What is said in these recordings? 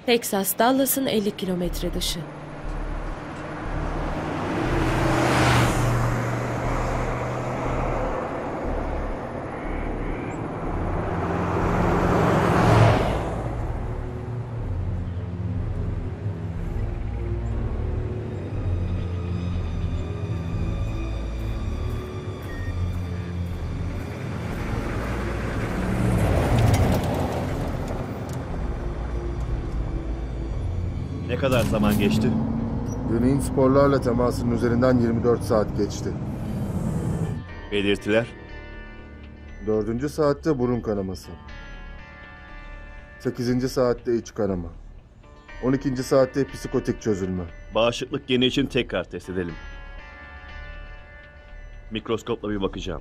Texas, Dallas'ın 50 kilometre dışı. Ne kadar zaman geçti? Güney'in sporlarla temasının üzerinden 24 saat geçti. Belirtiler? 4. saatte burun kanaması. 8. saatte iç kanama. 12. saatte psikotik çözülme. Bağışıklık geni için tekrar test edelim. Mikroskopla bir bakacağım.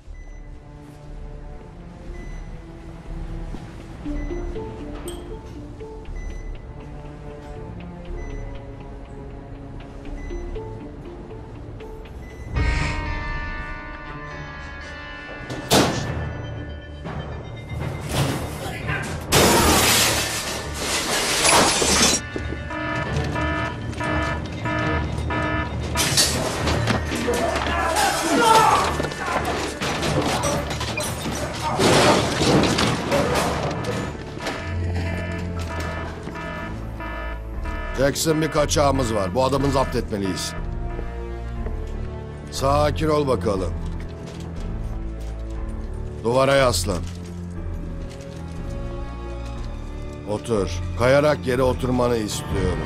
Jackson, bir kaçağımız var. Bu adamı zapt etmeliyiz. Sakin ol bakalım. Duvara yaslan. Otur. Kayarak yere oturmanı istiyorum.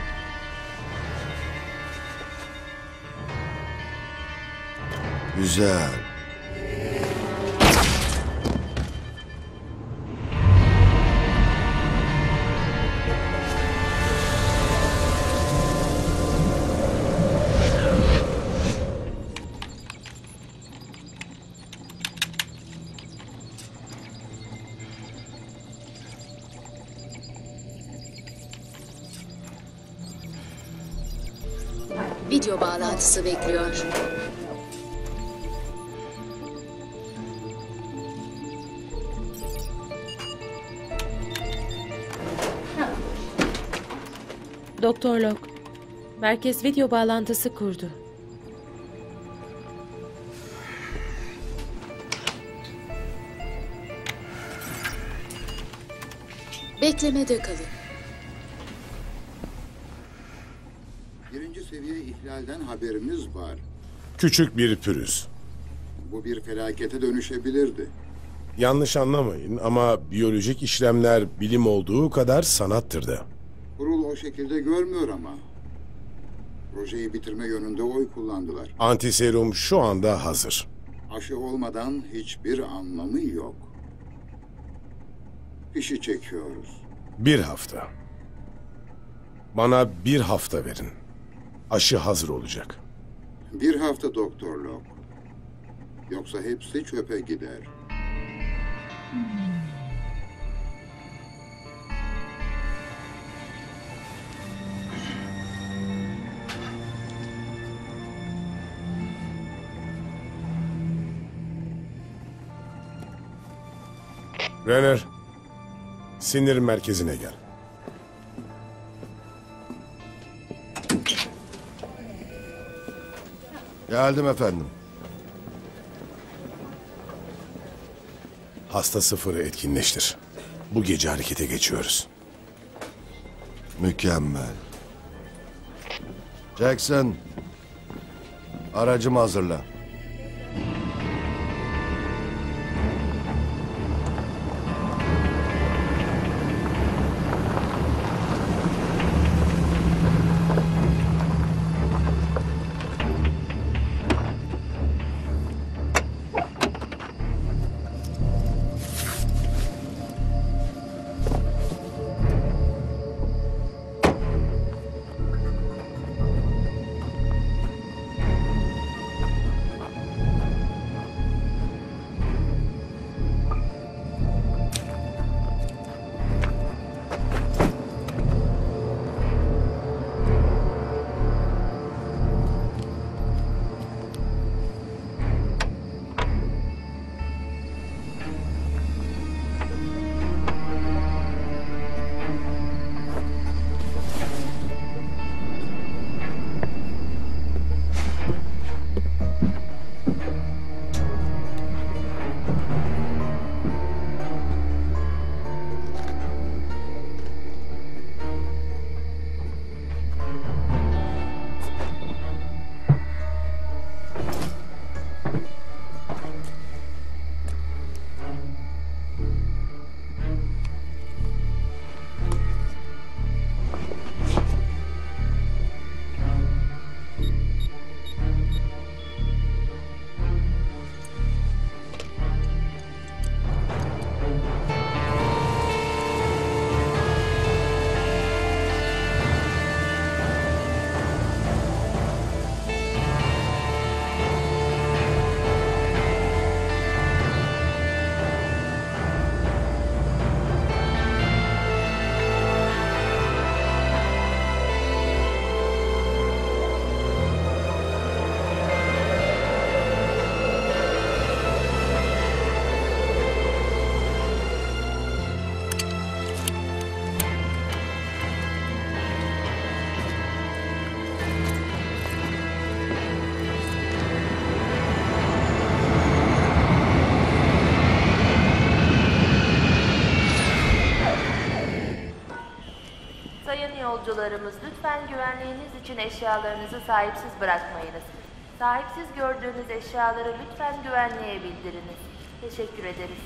Güzel. Video bağlantısı bekliyor. Doktor Locke, merkez video bağlantısı kurdu. Beklemede kalın. Birinci seviye ihlalden haberimiz var. Küçük bir pürüz. Bu bir felakete dönüşebilirdi. Yanlış anlamayın ama biyolojik işlemler bilim olduğu kadar sanattır da. Kurul o şekilde görmüyor ama. Projeyi bitirme yönünde oy kullandılar. Antiserum şu anda hazır. Aşı olmadan hiçbir anlamı yok. Fişi çekiyoruz. 1 hafta. Bana 1 hafta verin. Aşı hazır olacak. 1 hafta Doktor Locke. Yoksa hepsi çöpe gider. Renner, sinir merkezine gel. Geldim efendim. Hasta 0'ı etkinleştir. Bu gece harekete geçiyoruz. Mükemmel. Jackson, aracımı hazırla. yolcularımız, lütfen güvenliğiniz için eşyalarınızı sahipsiz bırakmayınız. Sahipsiz gördüğünüz eşyaları lütfen güvenliğe bildiriniz. Teşekkür ederiz.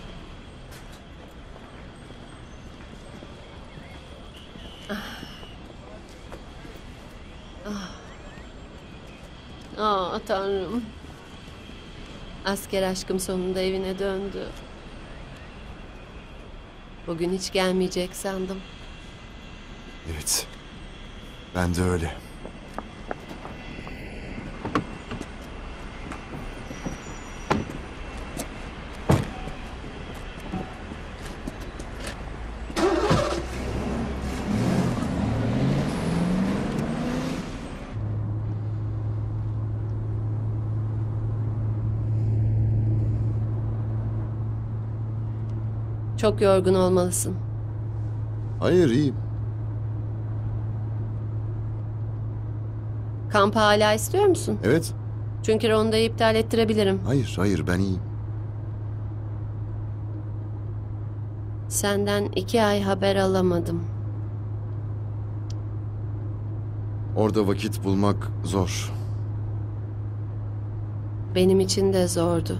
Tanrım. Asker aşkım sonunda evine döndü. Bugün hiç gelmeyecek sandım. Evet. Ben de öyle. Çok yorgun olmalısın. Hayır, iyiyim. Kampı hala istiyor musun? Evet. Çünkü rondayı iptal ettirebilirim. Hayır, ben iyiyim. Senden 2 ay haber alamadım. Orada vakit bulmak zor. Benim için de zordu.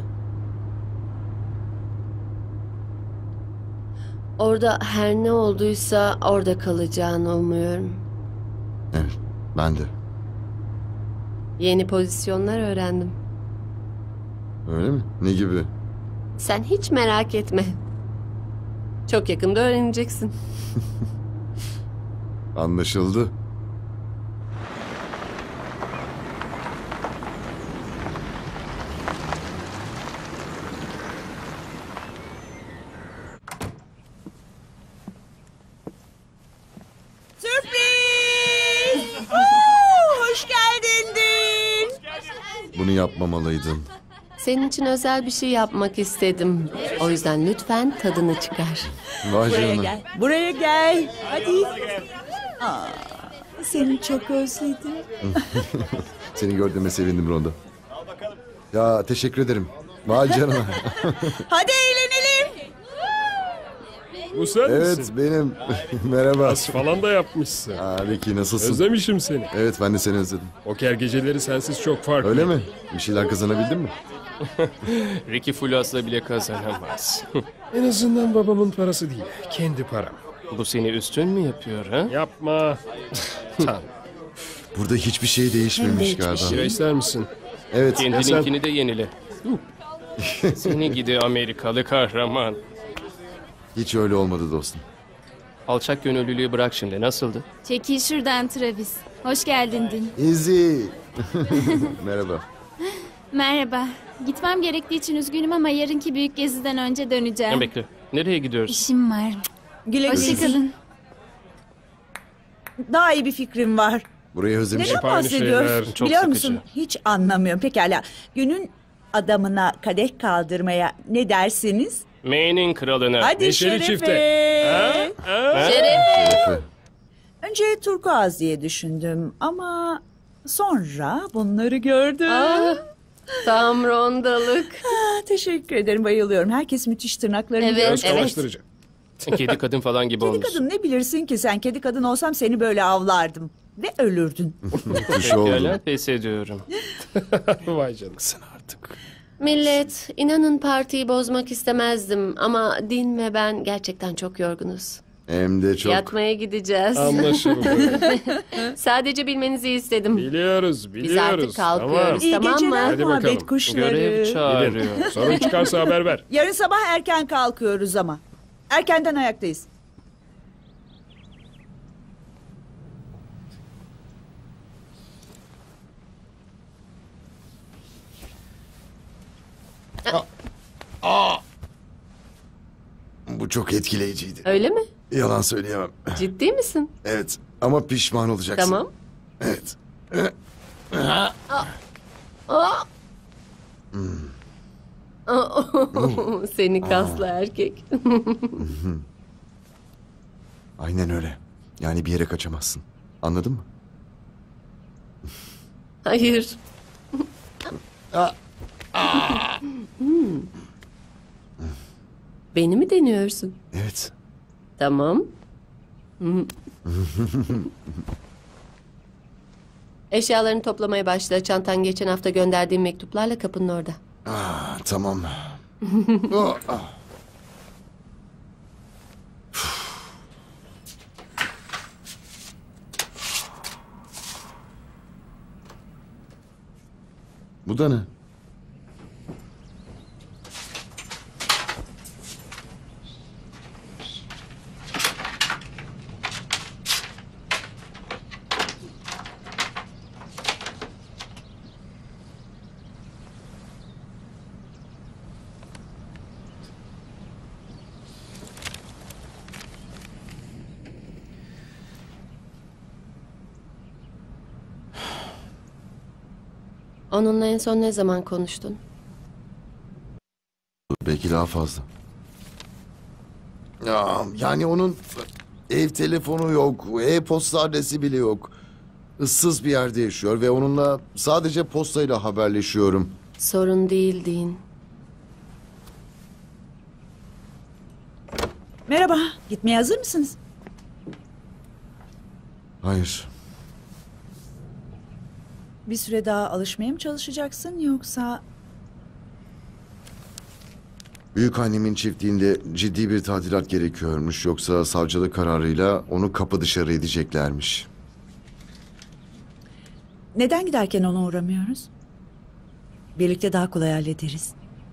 Orada her ne olduysa orada kalacağını umuyorum. Evet, ben de. Yeni pozisyonlar öğrendim. Öyle mi? Ne gibi? Sen hiç merak etme. Çok yakında öğreneceksin. Anlaşıldı. Sürpriz! Hoş geldin Din. Bunu yapmamalıydın. Senin için özel bir şey yapmak istedim. O yüzden lütfen tadını çıkar. Vay Buraya canına. gel. Buraya gel. Hadi. Aa, seni çok özledim. Seni gördüğüme sevindim Ronda. Ya teşekkür ederim. Vay canına. Hadi eğlenelim. Bu sen Evet misin? benim. Merhaba. As falan da yapmışsın. Ricky nasılsın? Özlemişim seni. Evet ben de seni özledim. Poker geceleri sensiz çok farklı. Öyle mi? Bir şeyler kazanabildin mi? Ricky Fulas'la bile kazanamaz. En azından babamın parası değil. Kendi param. Bu seni üstün mü yapıyor ha? Yapma. Tamam. Burada hiçbir şey değişmemiş galiba. Bira ister misin? Evet. Kendininkini de yenile. Seni gidi Amerikalı kahraman. Hiç öyle olmadı dostum. Alçak gönüllülüğü bırak şimdi. Nasıldı? Çekil şuradan Travis. Hoş geldin Din. Easy. Merhaba. Merhaba. Gitmem gerektiği için üzgünüm ama yarınki büyük geziden önce döneceğim. Bekle. Nereye gidiyoruz? İşim var. Güle güle. Hoşçakalın. Daha iyi bir fikrim var. Burayı özlemişim. Neden bahsediyoruz? Çok Biliyor sıkıcı. musun? Hiç anlamıyorum. Pekala. Günün adamına kadeh kaldırmaya ne dersiniz? Maine'in kralını. Hadi Neşeli şerefe. çifte. Şerefe. Önce turkuaz diye düşündüm ama sonra bunları gördüm. Tam rondalık. Teşekkür ederim, bayılıyorum. Herkes müthiş tırnaklarını Evet, gördü. Göz kamaştırıcı. Kedi kadın falan gibi Kedi olmuş. kadın ne bilirsin ki sen? Kedi kadın olsam seni böyle avlardım. Ve ölürdün. Kuş oldu. Pekala pes ediyorum. Vay canına. Sen artık. Millet, inanın partiyi bozmak istemezdim ama Din ve ben gerçekten çok yorgunuz. Hem de çok. Yatmaya gideceğiz. Anlaşıldı. Sadece bilmenizi istedim. Biliyoruz. Biz artık kalkıyoruz, İyi tamam geceler mı? Hadi muhabbet bakalım. kuşları. Görev çağırıyor. Gidin. Sorun çıkarsa haber ver. Yarın sabah erken kalkıyoruz ama. Erkenden ayaktayız. Bu çok etkileyiciydi. Öyle mi? Yalan söyleyemem. Ciddi misin? Evet ama pişman olacaksın. Tamam. Evet. Seni kaslı erkek. Aynen öyle. Yani bir yere kaçamazsın. Anladın mı? Hayır. Beni mi deniyorsun? Evet. Tamam. Eşyalarını toplamaya başla. Çantan geçen hafta gönderdiğim mektuplarla kapının orada. Tamam. Bu da ne? Onunla en son ne zaman konuştun? Belki daha fazla. Yani onun ev telefonu yok, e-posta adresi bile yok. Issız bir yerde yaşıyor ve onunla sadece postayla haberleşiyorum. Sorun değil Dean. Merhaba, gitmeye hazır mısınız? Hayır. Bir süre daha alışmaya mı çalışacaksın yoksa... Büyükannemin çiftliğinde ciddi bir tadilat gerekiyormuş. Yoksa savcılık kararıyla onu kapı dışarı edeceklermiş. Neden giderken ona uğramıyoruz? Birlikte daha kolay hallederiz.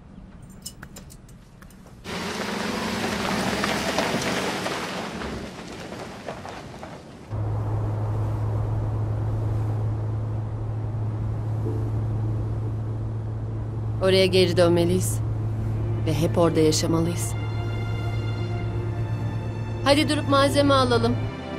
Oraya geri dönmeliyiz. Ve hep orada yaşamalıyız. Hadi durup malzeme alalım.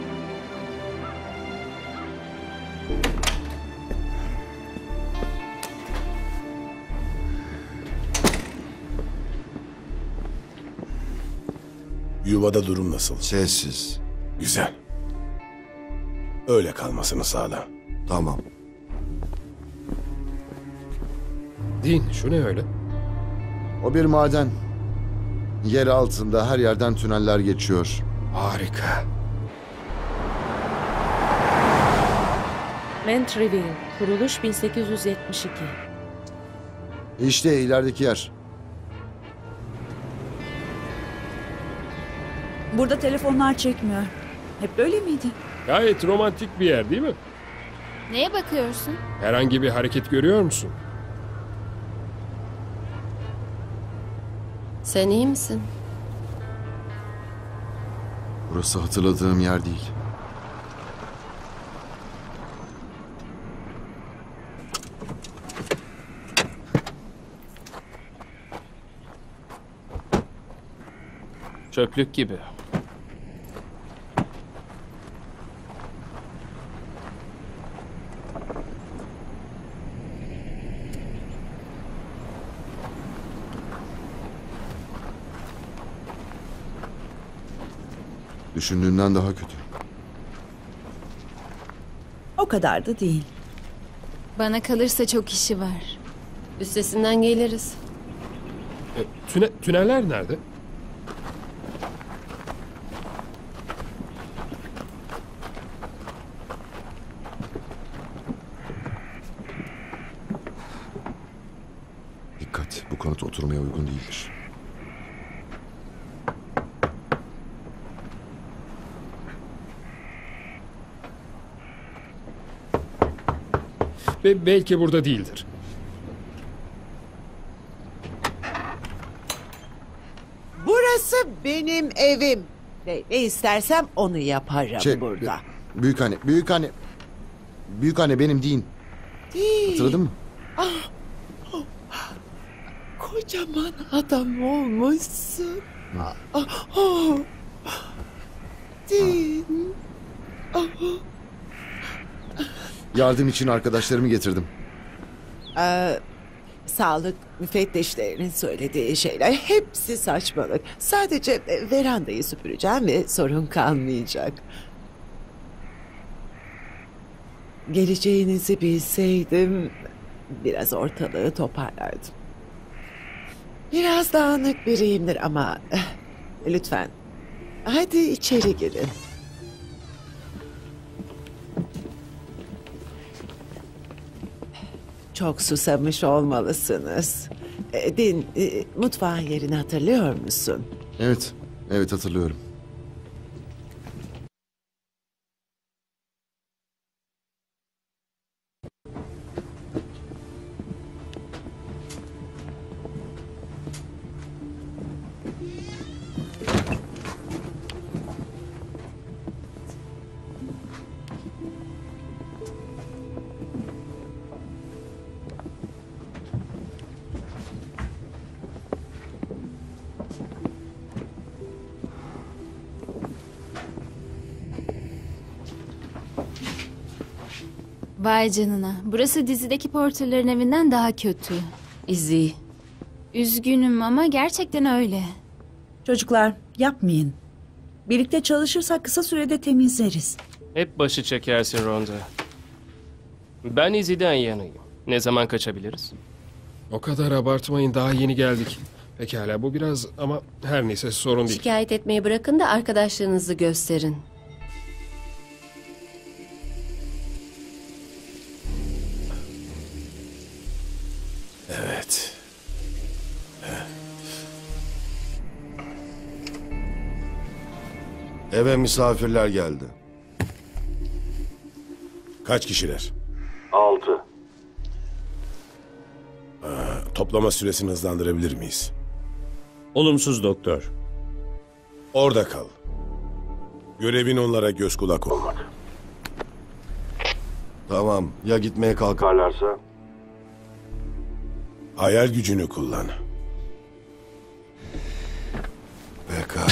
Yuvada durum nasıl? Sessiz. Güzel. Öyle kalmasını sağla. Tamam. Dean, şu ne öyle? O bir maden. Yer altında her yerden tüneller geçiyor. Harika. Mantreville, kuruluş 1872. İşte ilerideki yer. Burada telefonlar çekmiyor. Hep böyle miydi? Gayet romantik bir yer değil mi? Neye bakıyorsun? Herhangi bir hareket görüyor musun? Sen iyi misin? Burası hatırladığım yer değil. Çöplük gibi. Düşündüğünden daha kötü. O kadar da değil. Bana kalırsa çok işi var. Üstesinden geliriz. Tüneller nerede? Dikkat, bu kanıt oturmaya uygun değildir. Ve belki burada değildir. Burası benim evim. Ve ne istersem onu yaparım burada. Büyükanne benim değil. Değil. Hatırladın mı? Kocaman adam olmuşsun. Değil. Yardım için arkadaşlarımı getirdim. Sağlık müfettişlerinin söylediği şeyler hepsi saçmalık. Sadece verandayı süpüreceğim ve sorun kalmayacak. Geleceğinizi bilseydim biraz ortalığı toparlardım. Biraz dağınık biriyimdir ama lütfen hadi içeri girin. Çok susamış olmalısınız. Din, mutfağın yerini hatırlıyor musun? Evet, evet hatırlıyorum. Vay canına. Burası dizideki Porter'ların evinden daha kötü. Izzy. Üzgünüm ama gerçekten öyle. Çocuklar yapmayın. Birlikte çalışırsak kısa sürede temizleriz. Hep başı çekersin Ronda. Ben Izzy'den yanayım. Ne zaman kaçabiliriz? O kadar abartmayın, daha yeni geldik. Pekala, bu biraz ama her neyse sorun değil. Şikayet etmeyi bırakın da arkadaşlığınızı gösterin. Evet. Eve misafirler geldi. Kaç kişiler? 6. Toplama süresini hızlandırabilir miyiz? Olumsuz doktor. Orada kal. Görevin onlara göz kulak olmak. Tamam, ya gitmeye kalkarlarsa? Hayal gücünü kullan. Pekala.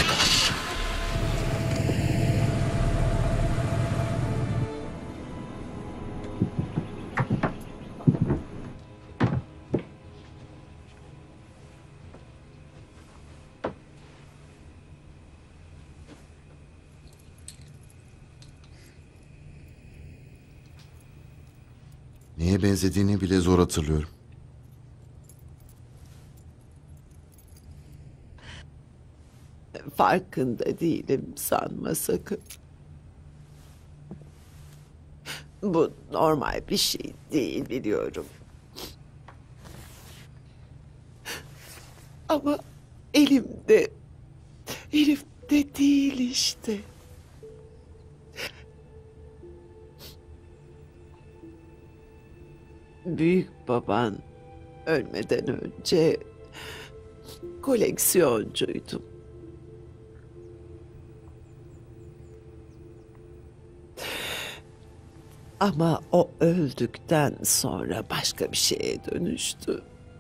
Neye benzediğini bile zor hatırlıyorum. Farkında değilim sanma sakın. Bu normal bir şey değil biliyorum. Ama elimde değil işte. Büyük baban ölmeden önce koleksiyoncuydum. Ama o öldükten sonra başka bir şeye dönüştü.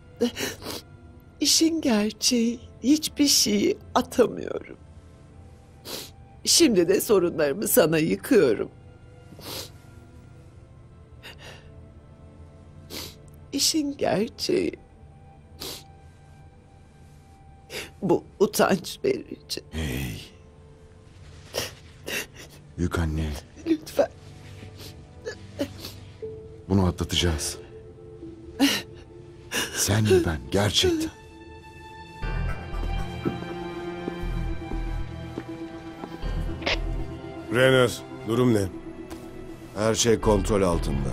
İşin gerçeği hiçbir şeyi atamıyorum. Şimdi de sorunlarımı sana yıkıyorum. İşin gerçeği bu utanç verici. Hey. Büyük anne. Lütfen. Bunu atlatacağız. Sen mi ben gerçekten? Renner, durum ne? Her şey kontrol altında.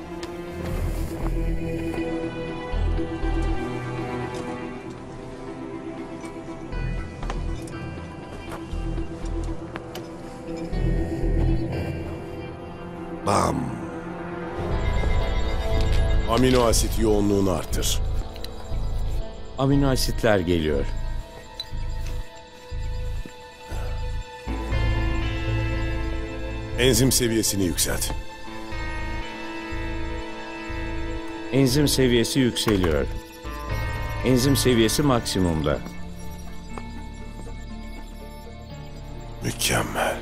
Bam. Amino asit yoğunluğunu artır. Amino asitler geliyor. Enzim seviyesini yükselt. Enzim seviyesi yükseliyor. Enzim seviyesi maksimumda. Mükemmel.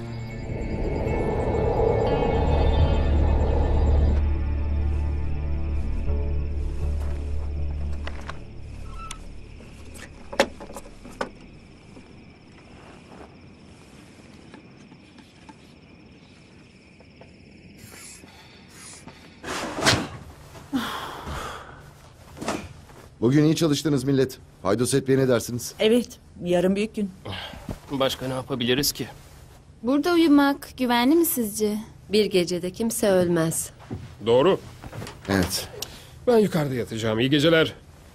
Bugün iyi çalıştınız millet. Paydos etmeye ne dersiniz? Evet, yarın büyük gün. Başka ne yapabiliriz ki? Burada uyumak güvenli mi sizce? Bir gecede kimse ölmez. Doğru. Evet. Ben yukarıda yatacağım. İyi geceler.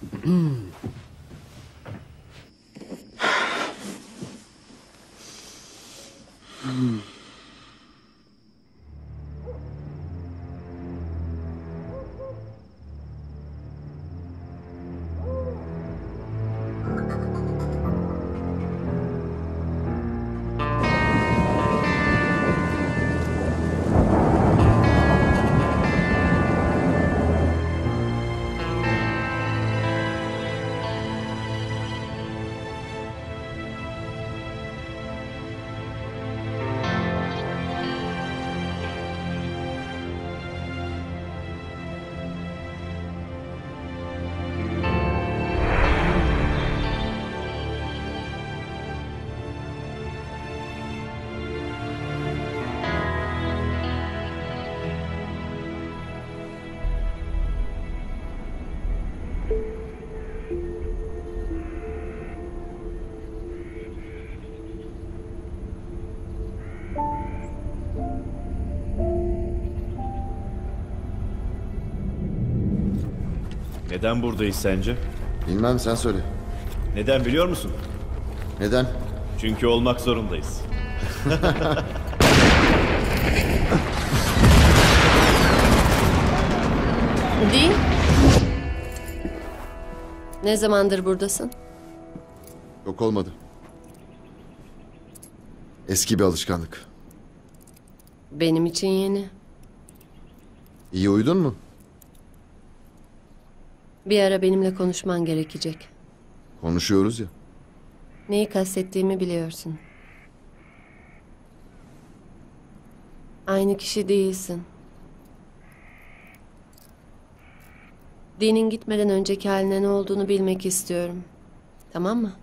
Neden buradayız sence? Bilmem, sen söyle. Neden biliyor musun? Neden? Çünkü olmak zorundayız. Değil. Ne zamandır buradasın? Yok olmadı. Eski bir alışkanlık. Benim için yeni. İyi uyudun mu? Bir ara benimle konuşman gerekecek. Konuşuyoruz ya. Neyi kastettiğimi biliyorsun. Aynı kişi değilsin. Din'in gitmeden önceki haline ne olduğunu bilmek istiyorum. Tamam mı?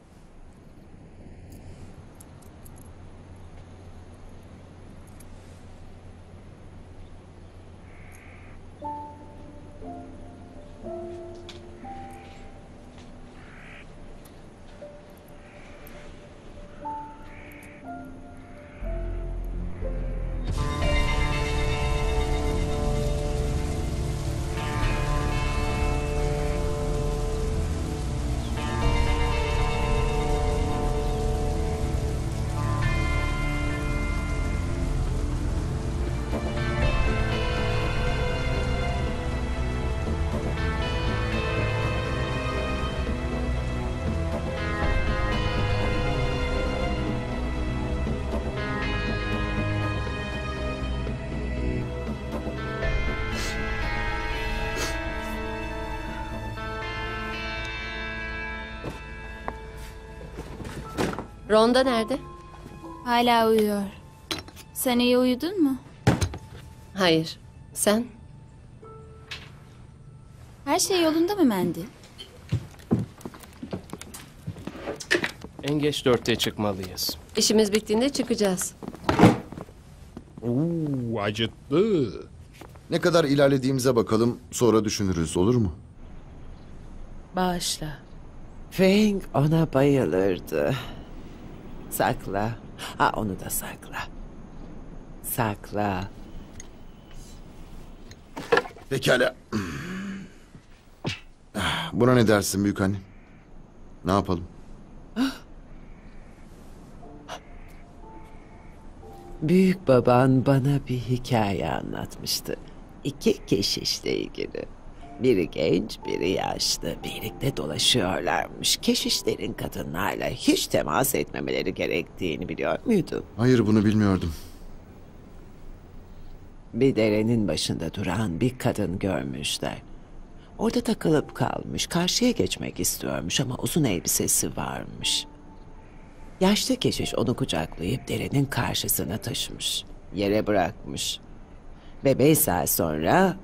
Rhonda nerede? Hala uyuyor. Sen iyi uyudun mu? Hayır. Sen? Her şey yolunda mı Mandy? En geç 4'te çıkmalıyız. İşimiz bittiğinde çıkacağız. Acıttı. Ne kadar ilerlediğimize bakalım, sonra düşünürüz, olur mu? Bağışla. Feng ona bayılırdı. Sakla. Ha, onu da sakla. Sakla. Pekala. Buna ne dersin büyük anne? Ne yapalım? Büyük baban bana bir hikaye anlatmıştı. İki keşişle ilgili. Biri genç, biri yaşlı. Birlikte dolaşıyorlarmış. Keşişlerin kadınlarla hiç temas etmemeleri gerektiğini biliyor muydun? Hayır, bunu bilmiyordum. Bir derenin başında duran bir kadın görmüşler. Orada takılıp kalmış. Karşıya geçmek istiyormuş ama uzun elbisesi varmış. Yaşlı keşiş onu kucaklayıp derenin karşısına taşımış. Yere bırakmış. Ve 5 saat sonra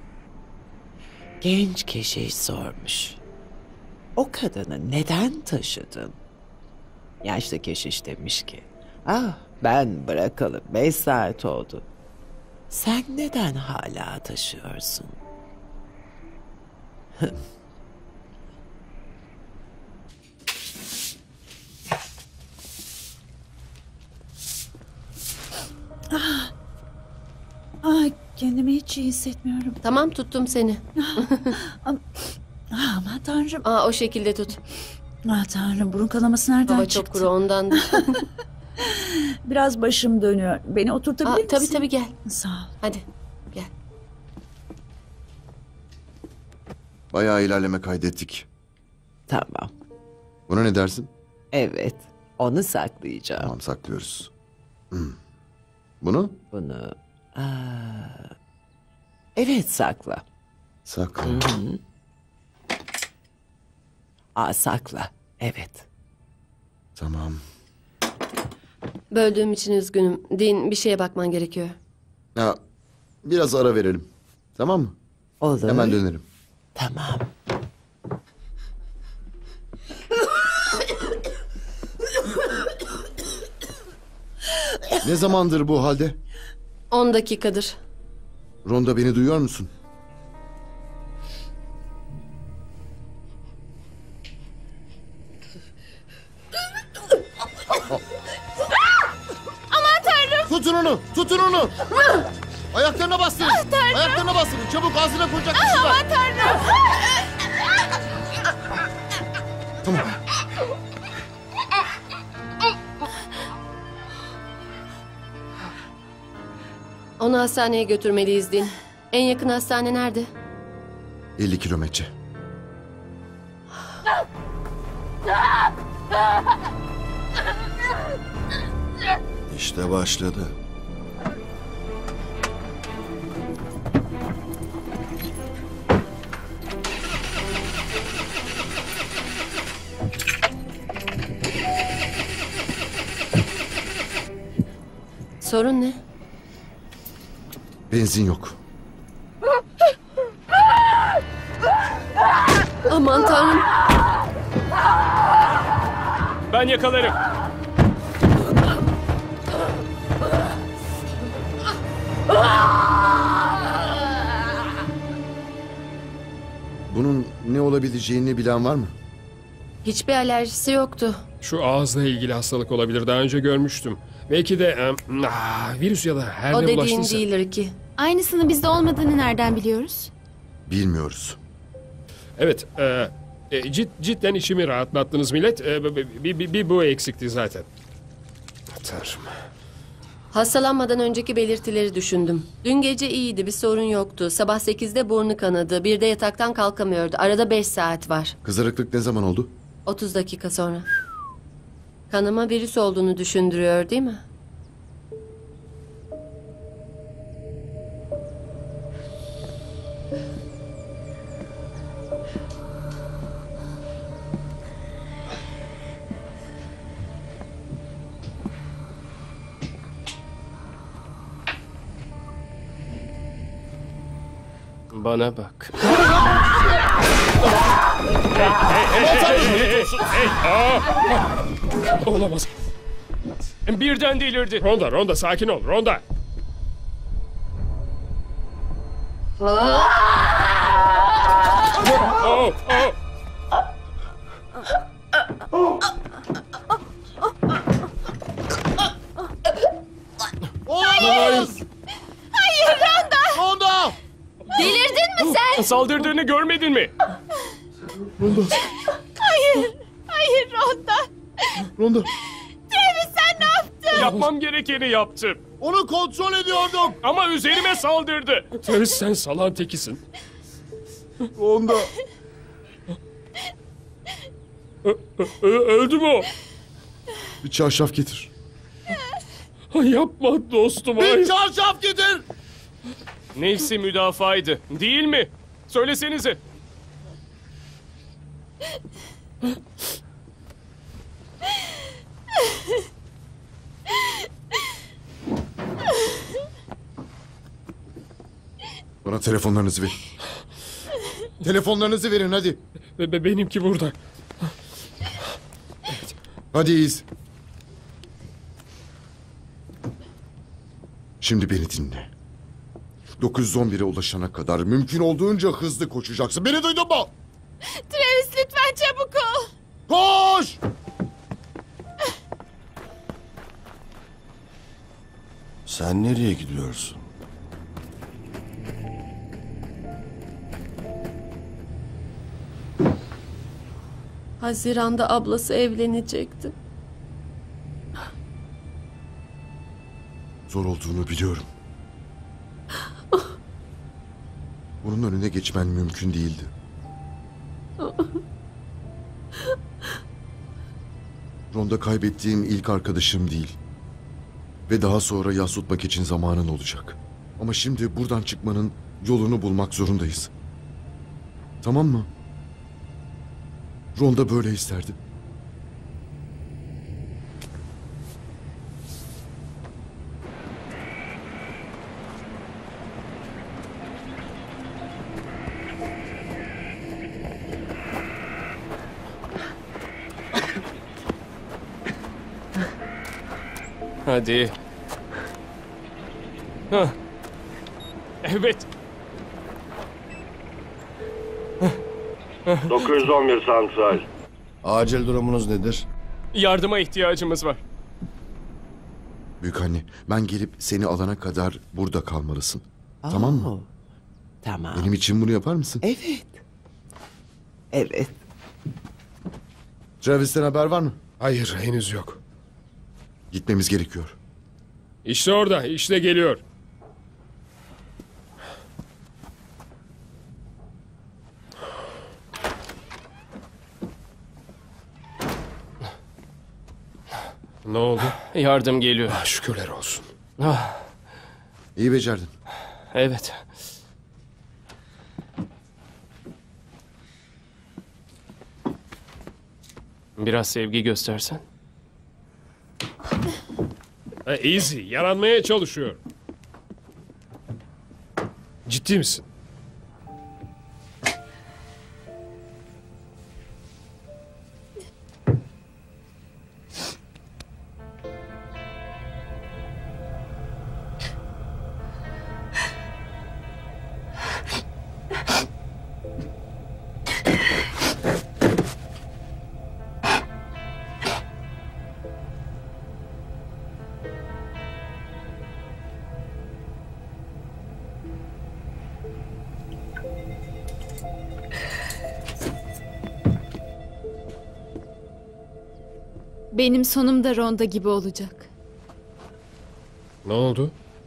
genç keşiş sormuş. O kadını neden taşıdın? Yaşlı keşiş demiş ki, ben bırakalı 5 saat oldu. Sen neden hala taşıyorsun? kendimi hiç iyi hissetmiyorum. Tamam, tuttum seni. Aman tanrım. O şekilde tut. Tanrım, burun kanaması nereden Hava çıktı? çok kuru ondan. Biraz başım dönüyor. Beni oturtabilir misin? Tabii gel. Sağ ol. Hadi gel. Bayağı ilerleme kaydettik. Tamam. Buna ne dersin? Evet. Onu saklayacağım. Tamam, saklıyoruz. Bunu? Bunu... evet, sakla. Sakla. Sakla. Evet. Tamam. Böldüğüm için üzgünüm. Din, bir şeye bakman gerekiyor. Biraz ara verelim. Tamam mı? Olur. Hemen dönerim. Tamam. Ne zamandır bu halde? 10 dakikadır. Ronda, beni duyuyor musun? Aman tanrım. Tutun onu! Tutun onu! Ayaklarına bastırın! Ayaklarına bastırın! Çabuk, ağzına koyacak bir şey var! Aman tanrım. Tamam. Onu hastaneye götürmeliyiz Din. En yakın hastane nerede? 50 kilometre. İşte başladı. Sorun ne? Benzin yok. Aman tanrım. Ben yakalarım. Bunun ne olabileceğini bilen var mı? Hiçbir alerjisi yoktu. Şu ağızla ilgili hastalık olabilir. Daha önce görmüştüm. Belki de virüs ya da her O ne dediğin bulaştıysa. değil Ricky. Aynısını bizde olmadığını nereden biliyoruz? Bilmiyoruz. Evet. Cidden içimi rahatlattınız millet. Bir bu eksikti zaten. Tanrım. Hastalanmadan önceki belirtileri düşündüm. Dün gece iyiydi, bir sorun yoktu. Sabah 8'de burnu kanadı. 1'de yataktan kalkamıyordu. Arada 5 saat var. Kızarıklık ne zaman oldu? 30 dakika sonra. Kanama virüs olduğunu düşündürüyor değil mi? Bana bak. Olamaz. Birden delirdi. Ronda sakin ol. Ronda. Hayır. Hayır Ronda. Ronda. Delirdin mi sen? Saldırdığını görmedin mi? Hayır. Hayır Ronda. Ronda. Travis sen ne yaptın? Yapmam gerekeni yaptım. Onu kontrol ediyordum. Ama üzerime saldırdı. Travis, sen salağın tekisin. Ronda. Öldü mü o? Bir çarşaf getir. Yapma dostum. Bir çarşaf getir. Nefsi müdafaydı. Değil mi? Söylesenize. Bana telefonlarınızı verin. Telefonlarınızı verin hadi. Benimki burada. Hadi iyiyiz. Şimdi beni dinle. 911'e ulaşana kadar mümkün olduğunca hızlı koşacaksın. Beni duydun mu? Travis lütfen çabuk ol. Koş! Sen nereye gidiyorsun? Haziran'da ablası evlenecekti. Zor olduğunu biliyorum. Bunun önüne geçmen mümkün değildi. Ronda kaybettiğim ilk arkadaşım değil. Ve daha sonra yas tutmak için zamanın olacak. Ama şimdi buradan çıkmanın yolunu bulmak zorundayız. Tamam mı? Ronda böyle isterdi. Hadi. Hah. Evet. 911 santral. Acil durumunuz nedir? Yardıma ihtiyacımız var. Büyükanne, ben gelip seni alana kadar burada kalmalısın. Tamam mı? Tamam. Benim için bunu yapar mısın? Evet. Evet. Travis'ten haber var mı? Hayır, henüz yok. Gitmemiz gerekiyor. İşte orada, işte geliyor. Ne oldu? Yardım geliyor. Şükürler olsun. İyi becerdin. Evet. Biraz sevgi göstersen. Easy, yaranmaya çalışıyor. Ciddi misin? Benim sonum da Ronda gibi olacak. Ne oldu?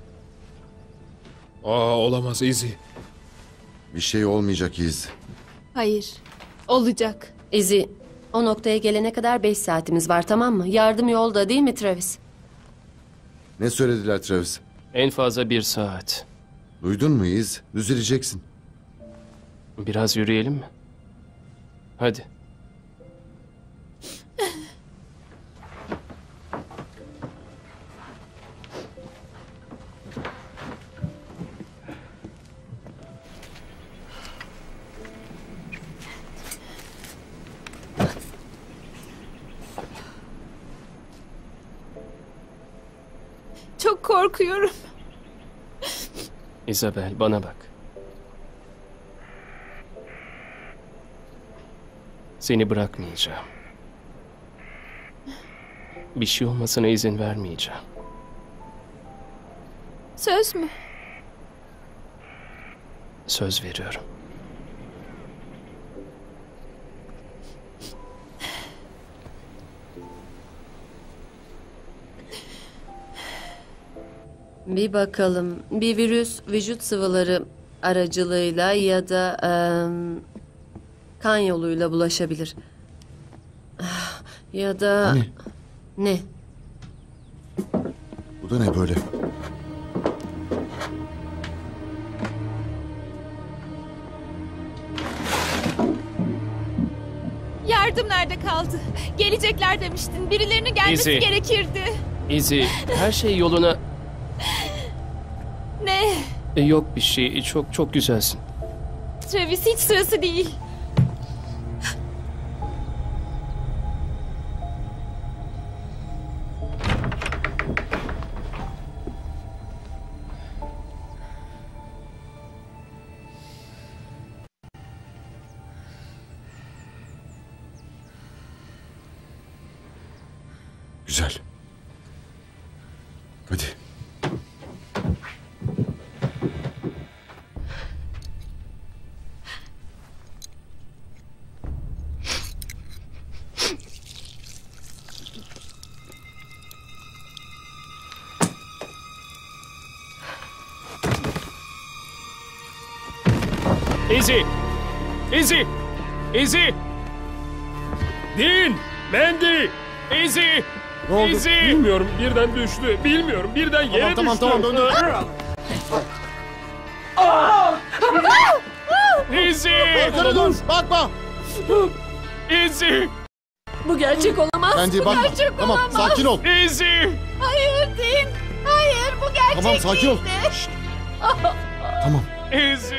Olamaz Izzy. Bir şey olmayacak İz. Hayır, olacak. Izzy, o noktaya gelene kadar 5 saatimiz var, tamam mı? Yardım yolda değil mi Travis? Ne söylediler Travis? En fazla 1 saat. Duydun mu İz? Düzeleceksin. Biraz yürüyelim mi? Hadi. Çok korkuyorum. Isabel, bana bak. Seni bırakmayacağım. Bir şey olmasına izin vermeyeceğim. Söz mü? Söz veriyorum. Bir bakalım. Bir virüs vücut sıvıları aracılığıyla ya da kan yoluyla bulaşabilir. Ya da... Hani? Ne? Bu da ne böyle? Yardım nerede kaldı? Gelecekler demiştin. Birilerinin gelmesi Izzy. gerekirdi. Izzy, her şey yoluna... Ne? Yok bir şey. Çok güzelsin. Travis, hiç sırası değil. Güzel. Hadi. Izzy! Izzy! Izzy! Dean! Mandy! Izzy! Ne oldu? Izzy! Bilmiyorum, birden düştü. Bilmiyorum, birden yere düştü. Tamam döndür. Izzy! Arkana dur, bakma. Izzy! Bu gerçek olamaz. Mandy Bu bakma. gerçek Tamam, olamaz. sakin ol. Izzy! Hayır Dean. Hayır bu gerçek Tamam, sakin ol. değildi. Şşt. Tamam. Izzy!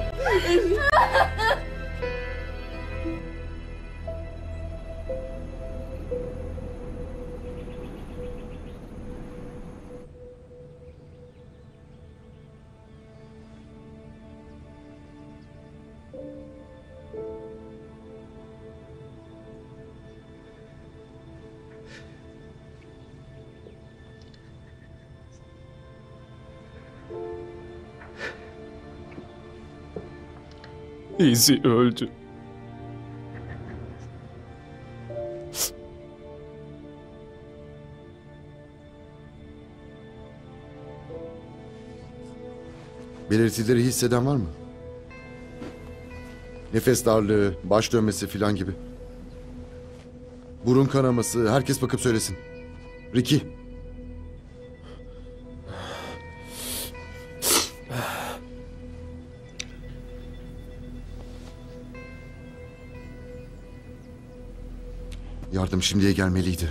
Izzy öldü. Belirtileri hisseden var mı? Nefes darlığı, baş dönmesi filan gibi. Burun kanaması, herkes bakıp söylesin. Ricky. Yardım şimdiye gelmeliydi.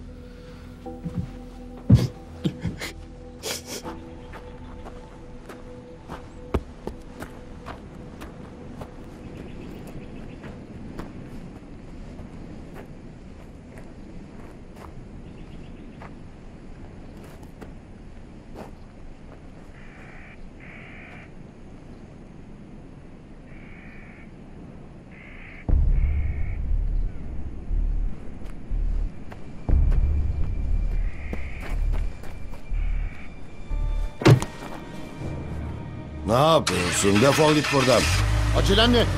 Ne yapıyorsun? Defol git buradan. Acelen ne?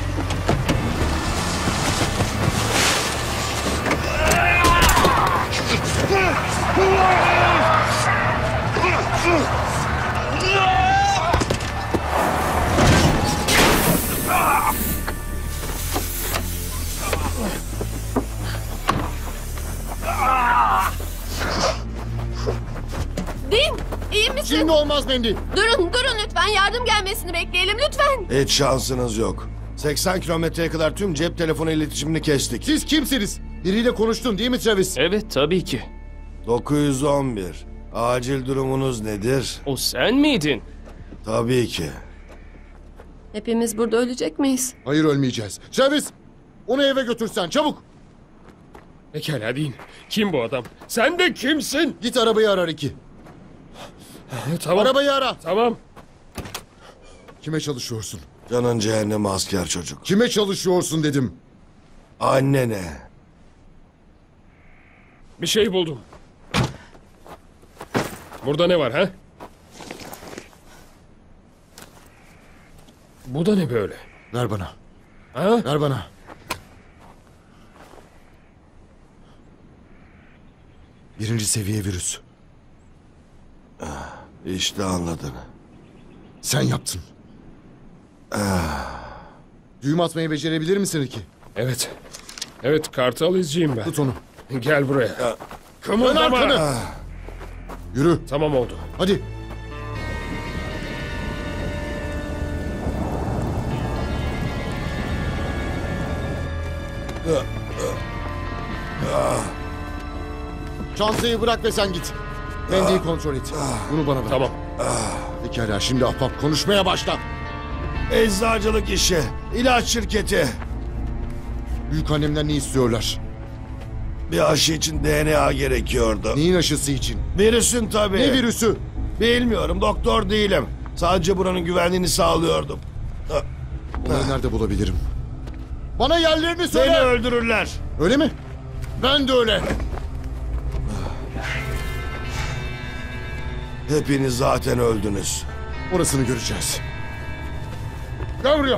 Dean, iyi misin? Şimdi olmaz Mandy. Durun lütfen, yardım gelmesini bekleyelim lütfen. Hiç şansınız yok. 80 kilometreye kadar tüm cep telefonu iletişimini kestik. Siz kimsiniz? Biriyle konuştun değil mi Travis? Evet, tabii ki. 911. Acil durumunuz nedir? O sen miydin? Tabii ki. Hepimiz burada ölecek miyiz? Hayır, ölmeyeceğiz. Travis, onu eve götürsen çabuk. Pekala Dean. Kim bu adam? Sen de kimsin? Git arabayı ara Ricky. Tamam. Arabayı ara. Tamam. Kime çalışıyorsun? Canın cehennemi asker çocuk. Kime çalışıyorsun dedim. Annene. Bir şey buldum. Burada ne var ha? Bu da ne böyle? Ver bana. Ha? Ver bana. Birinci seviye virüs. İşte anladın. Sen yaptın. Düğüm atmayı becerebilir misin Ricky? Evet. Evet, kartal izciyim ben. Tut onu. Gel buraya. Dön Kımıldama. arkanı. Yürü. Tamam oldu. Hadi. Çantayı bırak ve sen git. Mendiyi kontrol et. Bunu bana ver. Tamam. Pekala, şimdi ahbap konuşmaya başla. Eczacılık işi. İlaç şirketi. Büyükannemden ne istiyorlar? Bir aşı için DNA gerekiyordu. Neyin aşısı için? Virüsün tabii. Ne virüsü? Bilmiyorum, doktor değilim. Sadece buranın güvenliğini sağlıyordum. Bunları nerede bulabilirim? Bana yerlerini söyle. Seni öldürürler. Öyle mi? Ben de öyle. Hepiniz zaten öldünüz. Orasını göreceğiz. Gel buraya.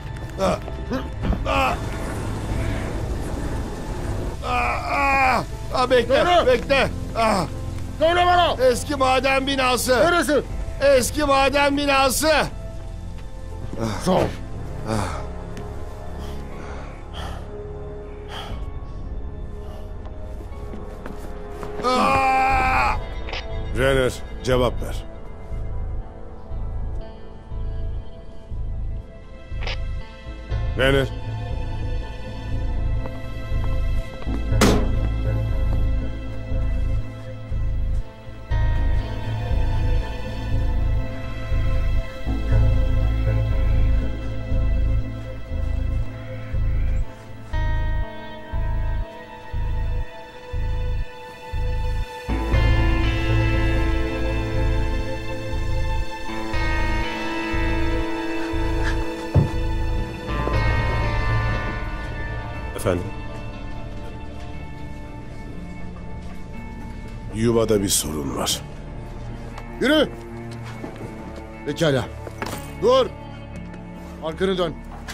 Bekle, Yürü. bekle. Söyle bana. Eski maden binası. Neresi? Eski maden binası. Sağ ol. Renner, cevap ver. Renner. Efendim? Yuvada bir sorun var. Yürü! Pekala. Dur! Arkanı dön.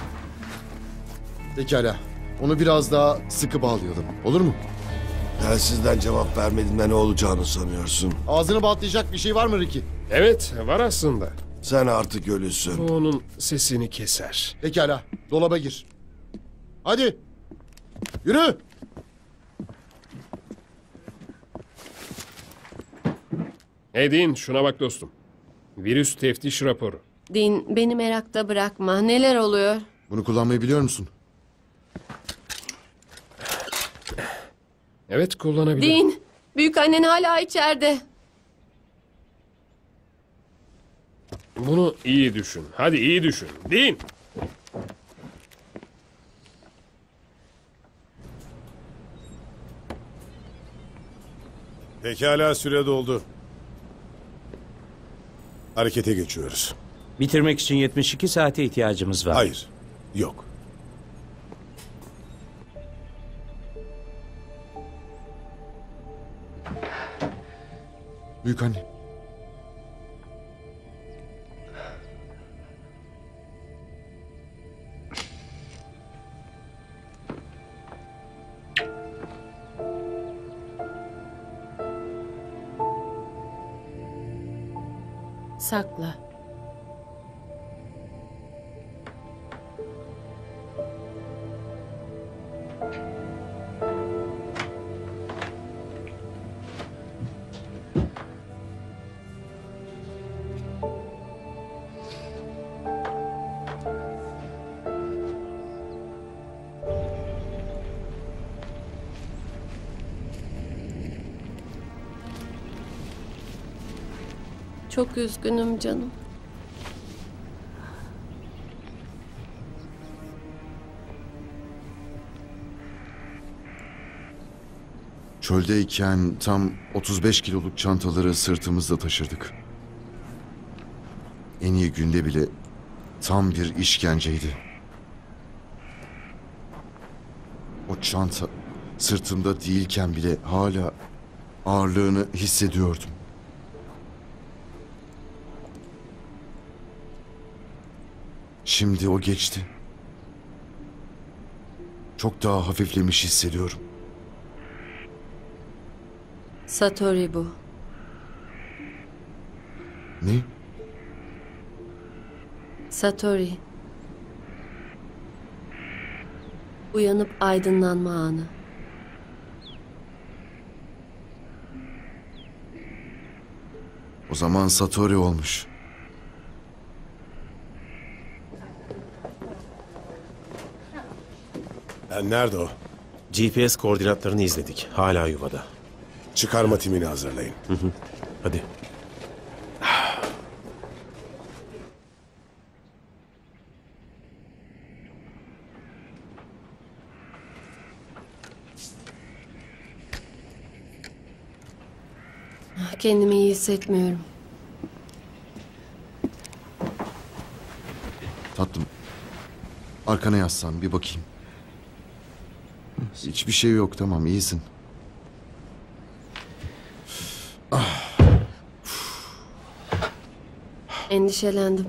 Pekala. Onu biraz daha sıkı bağlayalım. Olur mu? Telsizden cevap vermediğinde ne olacağını sanıyorsun? Ağzını bantlayacak bir şey var mı Ricky? Evet, var aslında. Sen artık ölüsün. Bu onun sesini keser. Pekala. Dolaba gir. Hadi! Yürü! Hey Dean, şuna bak dostum. Virüs teftiş raporu. Dean, beni merakta bırakma. Neler oluyor? Bunu kullanmayı biliyor musun? Evet, kullanabilirim. Dean, büyükannen hala içeride. Bunu iyi düşün. Hadi iyi düşün. Dean! Pekala, süre doldu. Harekete geçiyoruz. Bitirmek için 72 saate ihtiyacımız var. Hayır, yok. Büyükanne. Sakla. Çok üzgünüm canım. Çöldeyken tam 35 kiloluk çantaları sırtımızda taşırdık. En iyi günde bile tam bir işkenceydi. O çanta sırtımda değilken bile hala ağırlığını hissediyordum. Şimdi o geçti. Çok daha hafiflemiş hissediyorum. Satori bu. Ne? Satori. Uyanıp aydınlanma anı. O zaman Satori olmuş. Nerede o? GPS koordinatlarını izledik. Hala yuvada. Çıkarma timini hazırlayın. Hadi. Kendimi iyi hissetmiyorum. Tatlım. Arkana yaslan bir bakayım. Hiçbir şey yok, tamam, iyisin. Endişelendim.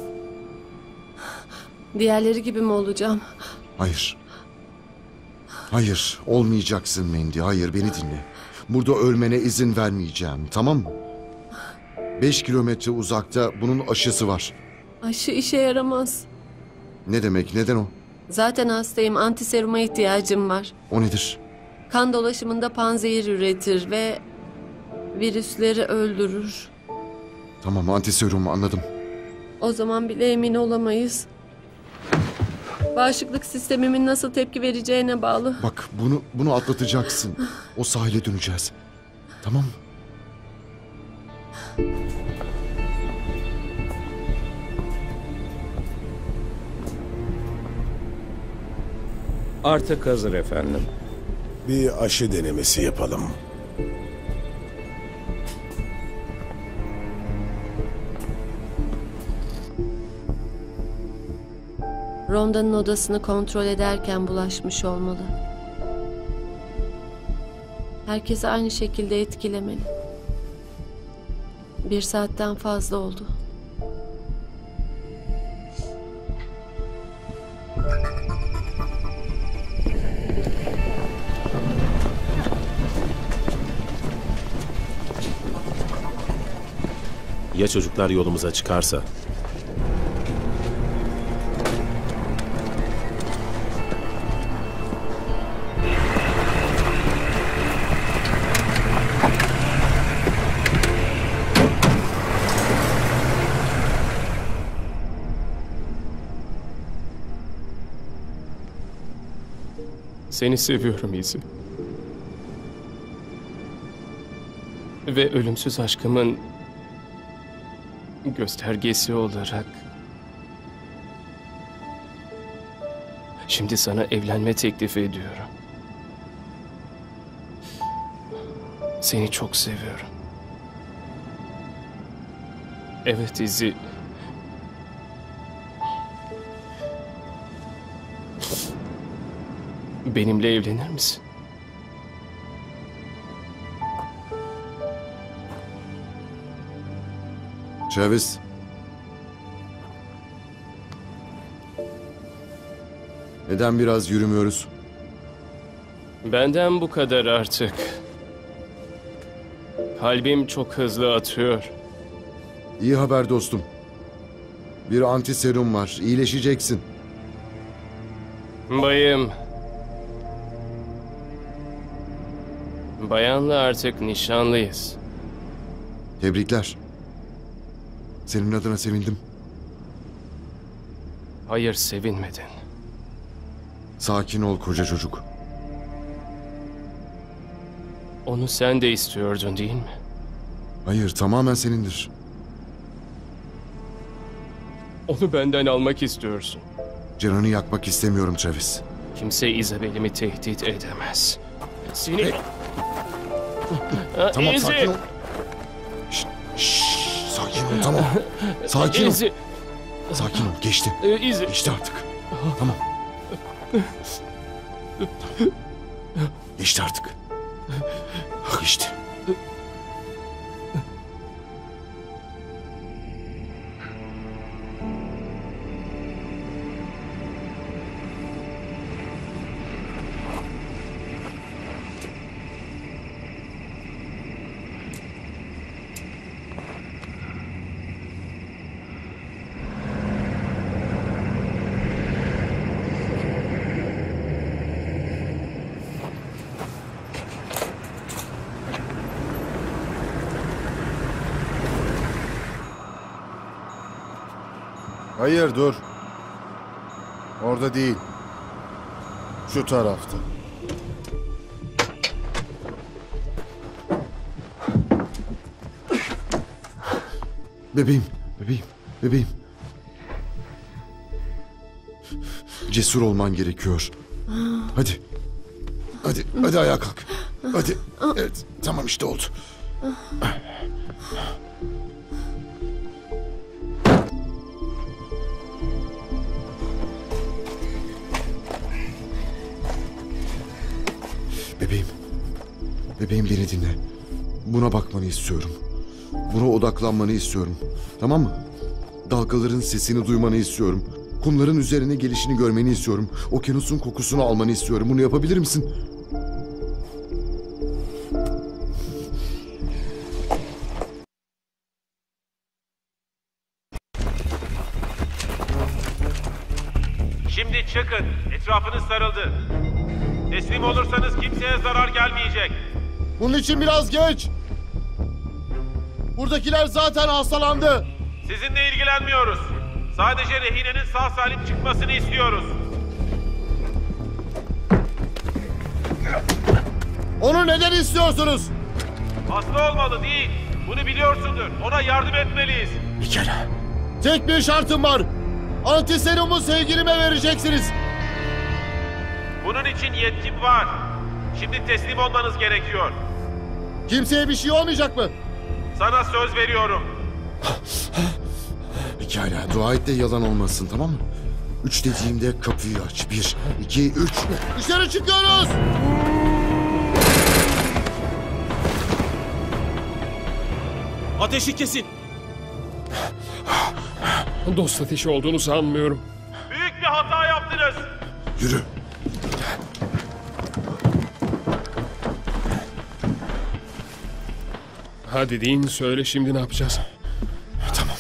Diğerleri gibi mi olacağım? Hayır. Hayır, olmayacaksın Mandy. Hayır, beni dinle. Burada ölmene izin vermeyeceğim, tamam mı? 5 kilometre uzakta bunun aşısı var. Aşı işe yaramaz. Ne demek, neden o? Zaten hastayım. Antiseruma ihtiyacım var. O nedir? Kan dolaşımında panzehir üretir ve virüsleri öldürür. Tamam, antiserum anladım. O zaman bile emin olamayız. Bağışıklık sistemimin nasıl tepki vereceğine bağlı. Bak, bunu atlatacaksın. O sahile döneceğiz. Tamam mı? Artık hazır efendim. Bir aşı denemesi yapalım. Ronda'nın odasını kontrol ederken bulaşmış olmalı. Herkesi aynı şekilde etkilemeli. 1 saatten fazla oldu. Ya çocuklar yolumuza çıkarsa? Seni seviyorum Izzy. Ve ölümsüz aşkımın göstergesi olarak şimdi sana evlenme teklifi ediyorum. Seni çok seviyorum. Evet Izzy. Benimle evlenir misin? Travis. Neden biraz yürümüyoruz? Benden bu kadar artık. Kalbim çok hızlı atıyor. İyi haber dostum. Bir antiserum var. İyileşeceksin. Bayım. Bayanla artık nişanlıyız. Tebrikler. Senin adına sevindim. Hayır, sevinmedin. Sakin ol koca çocuk. Onu sen de istiyordun değil mi? Hayır, tamamen senindir. Onu benden almak istiyorsun. Canını yakmak istemiyorum Travis. Kimse Isabel'imi tehdit edemez. Seni... Hey. Tamam, Izzy. sakin ol. Sakin ol, tamam. Sakin ol. Izzy. Sakin ol, geçti. Izzy. Geçti artık. Tamam. Geçti artık. Geçti. Hayır, dur. Orada değil. Şu tarafta. Bebeğim, bebeğim, bebeğim. Cesur olman gerekiyor. Hadi. Hadi ayağa kalk. Hadi. Evet, tamam işte oldu. Bebeğim. Bebeğim, beni dinle. Buna bakmanı istiyorum. Buna odaklanmanı istiyorum. Tamam mı? Dalgaların sesini duymanı istiyorum. Kumların üzerine gelişini görmeni istiyorum. Okyanusun kokusunu almanı istiyorum. Bunu yapabilir misin? Şimdi çıkın. Etrafınız sarıldı. Teslim olursanız kimseye zarar gelmeyecek. Bunun için biraz geç. Buradakiler zaten hastalandı. Sizinle ilgilenmiyoruz. Sadece rehinenin sağ salim çıkmasını istiyoruz. Onu neden istiyorsunuz? Hasta olmalı değil. Bunu biliyorsundur. Ona yardım etmeliyiz. Bir kere. Tek bir şartım var. Antiserumu sevgilime vereceksiniz. Bunun için yetkim var. Şimdi teslim olmanız gerekiyor. Kimseye bir şey olmayacak mı? Sana söz veriyorum. Pekala, dua et de yalan olmasın, tamam mı? 3 dediğimde kapıyı aç. 1, 2, 3. Dışarı çıkıyoruz. Ateşi kesin. Dost ateşi olduğunu sanmıyorum. Büyük bir hata yaptınız. Yürü. Hadi Dean, söyle şimdi ne yapacağız? Tamam.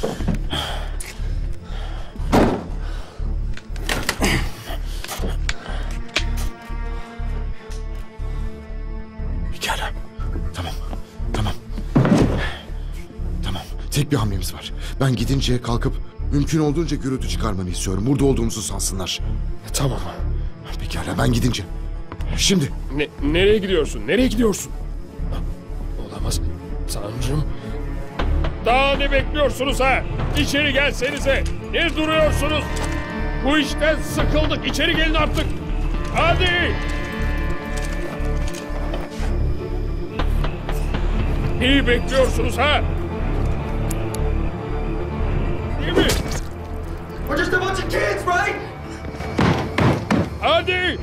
Pekala. Tamam. Tamam. Tek bir hamlemiz var. Ben gidince kalkıp mümkün olduğunca gürültü çıkarmanı istiyorum. Burada olduğumuzu sansınlar. Tamam. Pekala, ben gidince. Şimdi. Nereye gidiyorsun? Nereye gidiyorsun? Olamaz. Tanrım. Daha ne bekliyorsunuz ha? İçeri gelsenize. Ne duruyorsunuz? Bu işten sıkıldık. İçeri gelin artık. Hadi. Neyi bekliyorsunuz ha? Değil mi? We're just a bunch of kids, right? Hadi.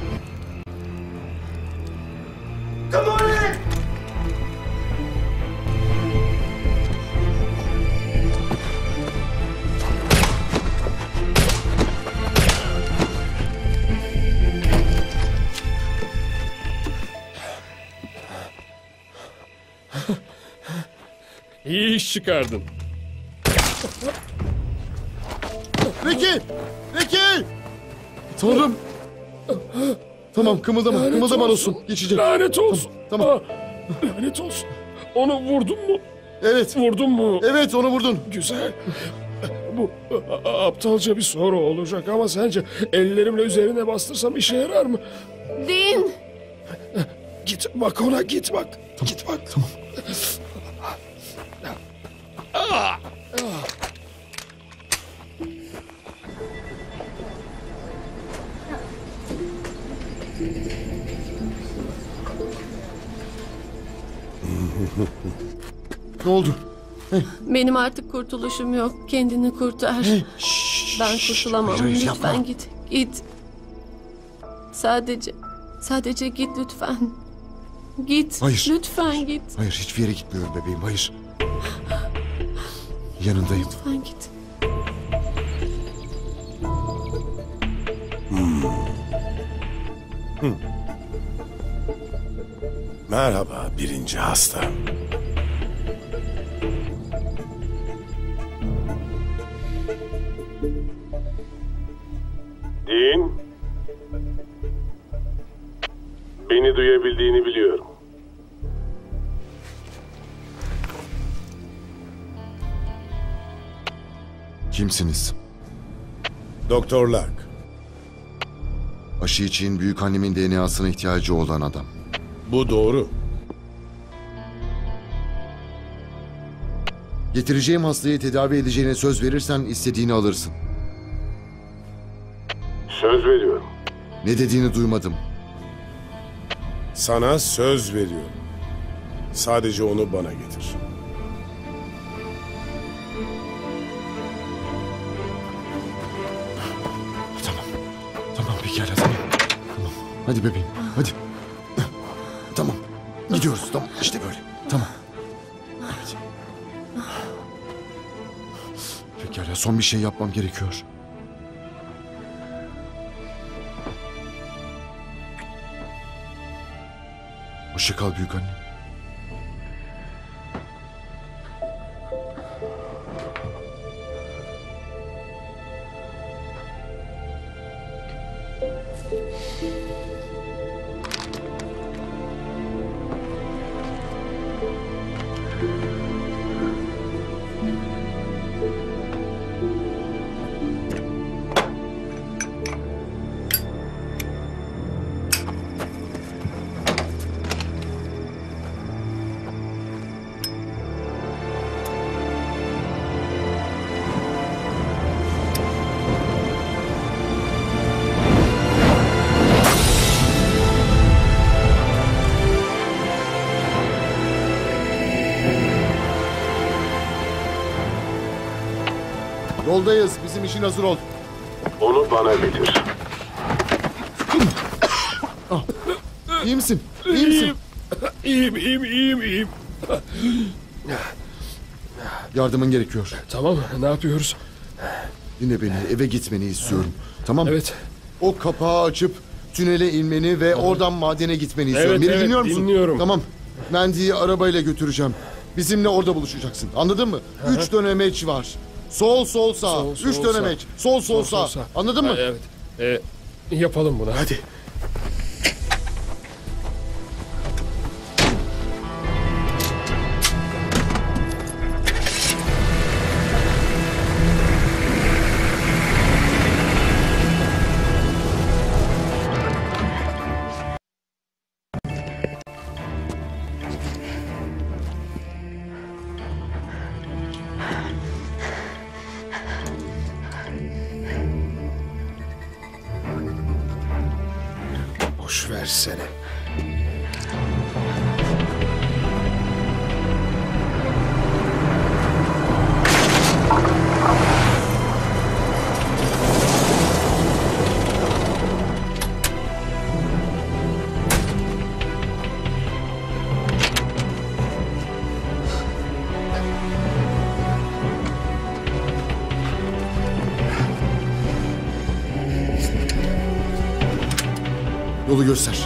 Come on in! İyi iş çıkardın. Ricky! Tanrım! Tamam, kımıldama. Lanet Kımıldama olsun. olsun. Geçecek. Lanet olsun. Tamam. Lanet olsun. Onu vurdun mu? Evet. Vurdun mu? Evet, onu vurdun. Güzel. Bu aptalca bir soru olacak ama sence ellerimle üzerine bastırsam işe yarar mı? Dean! Git bak ona, git bak. Tamam. Git bak. Tamam. Ne oldu? Benim artık kurtuluşum yok. Kendini kurtar. Ben kurtulamam. hayır, Lütfen yapma. git. Git. Sadece git lütfen. Git. Hayır. Lütfen git. Hayır, hiçbir yere gitmiyorum bebeğim, hayır. Yanındayım. Lütfen git. Merhaba birinci hasta. Dean, beni duyabildiğini biliyorum. Kimsiniz? Doktor Lark. Aşı için büyükannemin DNA'sına ihtiyacı olan adam. Bu doğru. Getireceğim hastayı tedavi edeceğine söz verirsen istediğini alırsın. Söz veriyorum. Ne dediğini duymadım. Sana söz veriyorum. Sadece onu bana getir. Tamam pekala, tamam. Hadi bebeğim, hadi. Tamam, gidiyoruz, tamam. İşte böyle, tamam. Evet. Pekala, son bir şey yapmam gerekiyor. Hoşça kal büyük anne. Yoldayız. Bizim için hazır ol. Onu bana getir. İyi misin? İyi misin? İyiyim. Yardımın gerekiyor. Tamam, ne yapıyoruz? Dinle beni, eve gitmeni istiyorum. Tamam mı? Evet. O kapağı açıp tünele inmeni ve oradan madene gitmeni istiyorum. Beni dinliyor musun? Dinliyorum. Tamam. Mendy'yi arabayla götüreceğim. Bizimle orada buluşacaksın. Anladın mı? 3 dönemeç var. Sol sağ. 3 dönemeç. Sol sağ. Anladın mı? Evet. Yapalım bunu, hadi. Boş versene. Yolu göster.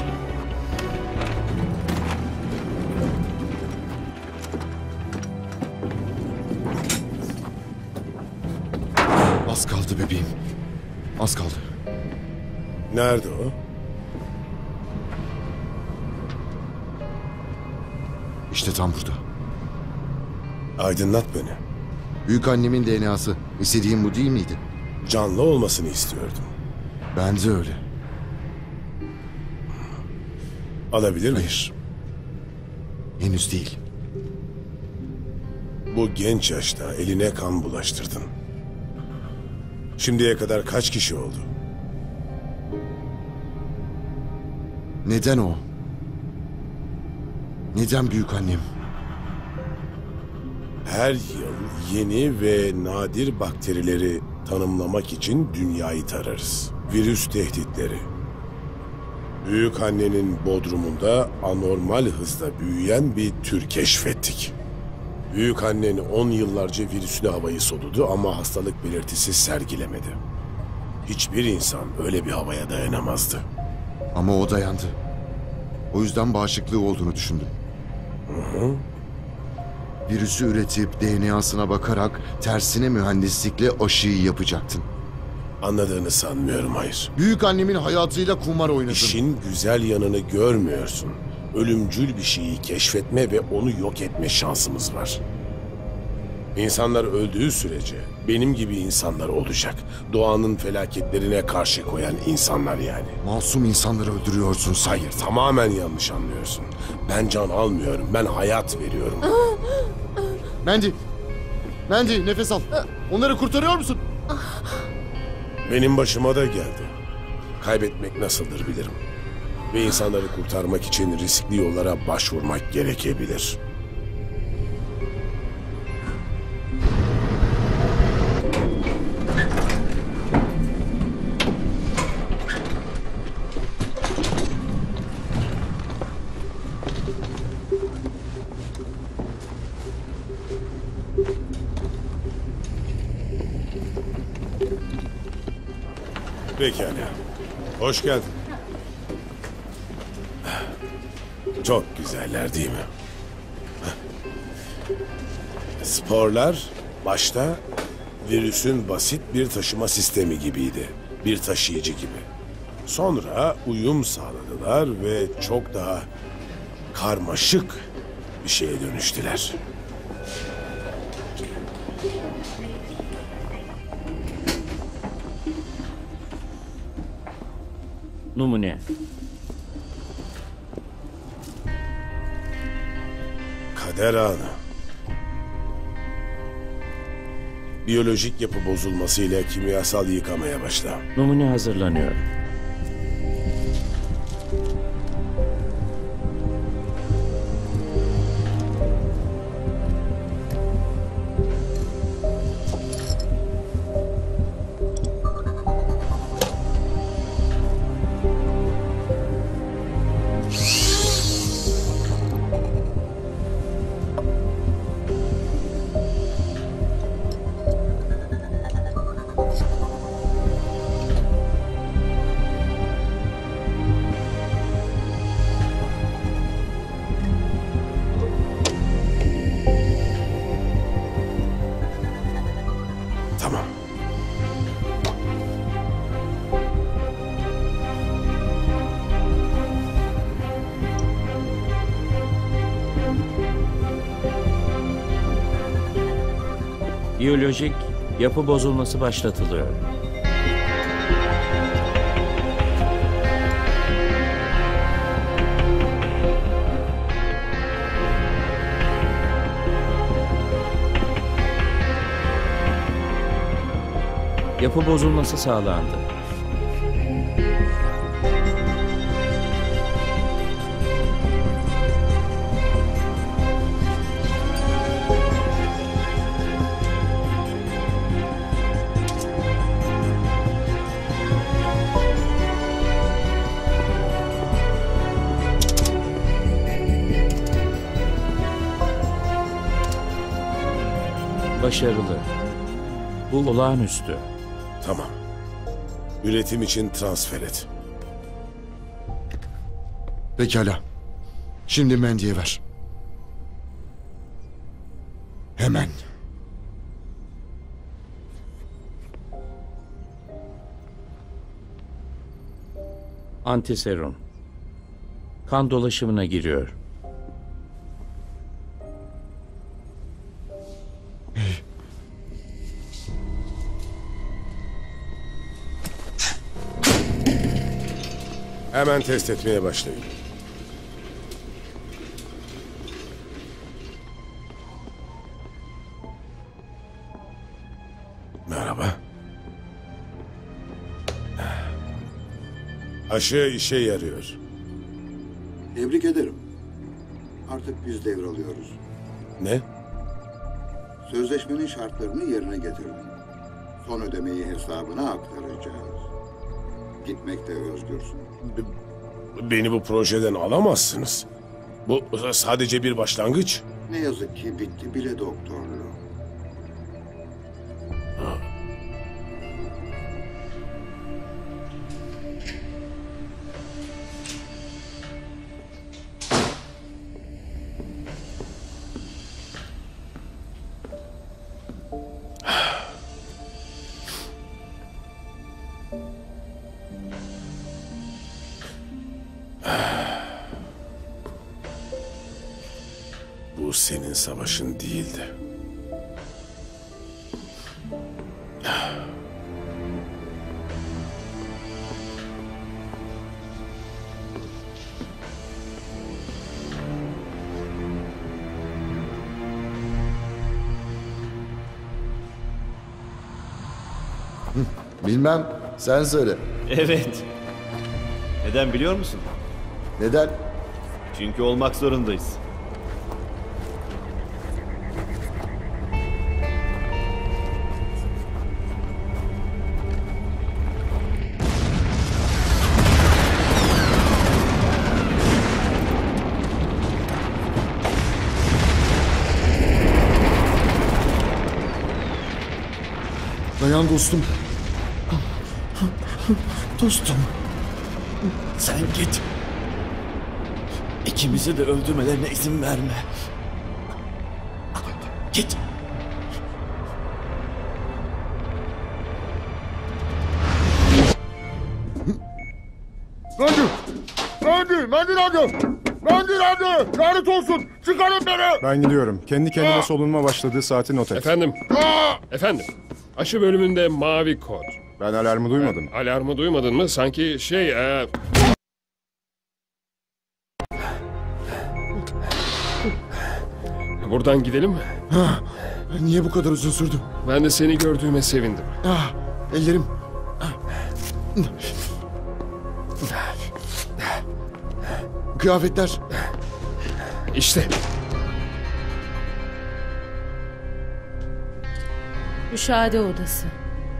Az kaldı bebeğim. Az kaldı. Nerede o? İşte tam burada. Aydınlat beni. Büyük annemin DNA'sı. İstediğim bu değil miydi? Canlı olmasını istiyordum. Ben de öyle. Alabilir miyim? Hayır. Henüz değil. Bu genç yaşta eline kan bulaştırdın. Şimdiye kadar kaç kişi oldu? Neden o? Neden büyük annem? Her yıl yeni ve nadir bakterileri tanımlamak için dünyayı tararız. Virüs tehditleri. Büyük annenin bodrumunda anormal hızda büyüyen bir tür keşfettik. Büyük annen 10 yıllarca virüslü havayı soludu ama hastalık belirtisi sergilemedi. Hiçbir insan öyle bir havaya dayanamazdı. Ama o dayandı. O yüzden bağışıklığı olduğunu düşündüm. Hı. Virüsü üretip DNA'sına bakarak tersine mühendislikle aşıyı yapacaktın. Anladığını sanmıyorum, hayır. Büyük annemin hayatıyla kumar oynadın. İşin güzel yanını görmüyorsun. Ölümcül bir şeyi keşfetme ve onu yok etme şansımız var. İnsanlar öldüğü sürece benim gibi insanlar olacak. Doğanın felaketlerine karşı koyan insanlar yani. Masum insanları öldürüyorsun sen. Hayır, tamamen yanlış anlıyorsun. Ben can almıyorum, ben hayat veriyorum. Mandy nefes al. Onları kurtarıyor musun? Benim başıma da geldi. Kaybetmek nasıldır bilirim. Ve insanları kurtarmak için riskli yollara başvurmak gerekebilir. Pekala. Hoş geldin. Çok güzeller değil mi? Sporlar başta virüsün basit bir taşıma sistemi gibiydi. Bir taşıyıcı gibi. Sonra uyum sağladılar ve çok daha karmaşık bir şeye dönüştüler. Numune. Kader anı. Biyolojik yapı bozulmasıyla kimyasal yıkamaya başla. Numune hazırlanıyor. Tamam. Biyolojik yapı bozulması başlatılıyor. Yapı bozulması sağlandı. Başarılı. Bu olağanüstü. Tamam. Üretim için transfer et. Pekala. Şimdi Mandy'ye ver. Hemen. Antiserum. Kan dolaşımına giriyor. Hemen test etmeye başlayın. Merhaba. Aşı işe yarıyor. Tebrik ederim. Artık biz devralıyoruz. Ne? Sözleşmenin şartlarını yerine getirdim. Son ödemeyi hesabına aktaracağız. Gitmekte özgürsün. Beni bu projeden alamazsınız. Bu sadece bir başlangıç. Ne yazık ki bitti bile doktorluğu. Bu senin savaşın değildi. Bilmem. Sen söyle. Evet. Neden biliyor musun? Neden? Çünkü olmak zorundayız. Dayan dostum. Dostum. Sen git. İkimizi de öldürmelerine izin verme. Git. Mendi nerede? Lanet olsun. Çıkarın beni. Ben gidiyorum. Kendi kendine solunma başladığı saati not et. Efendim. Aşı bölümünde mavi kod. Ben alarmı duymadım. Alarmı duymadın mı? Sanki Buradan gidelim mi? Niye bu kadar uzun sürdü? Ben de seni gördüğüme sevindim. Ellerim. Kıyafetler. İşte. Müşahede odası.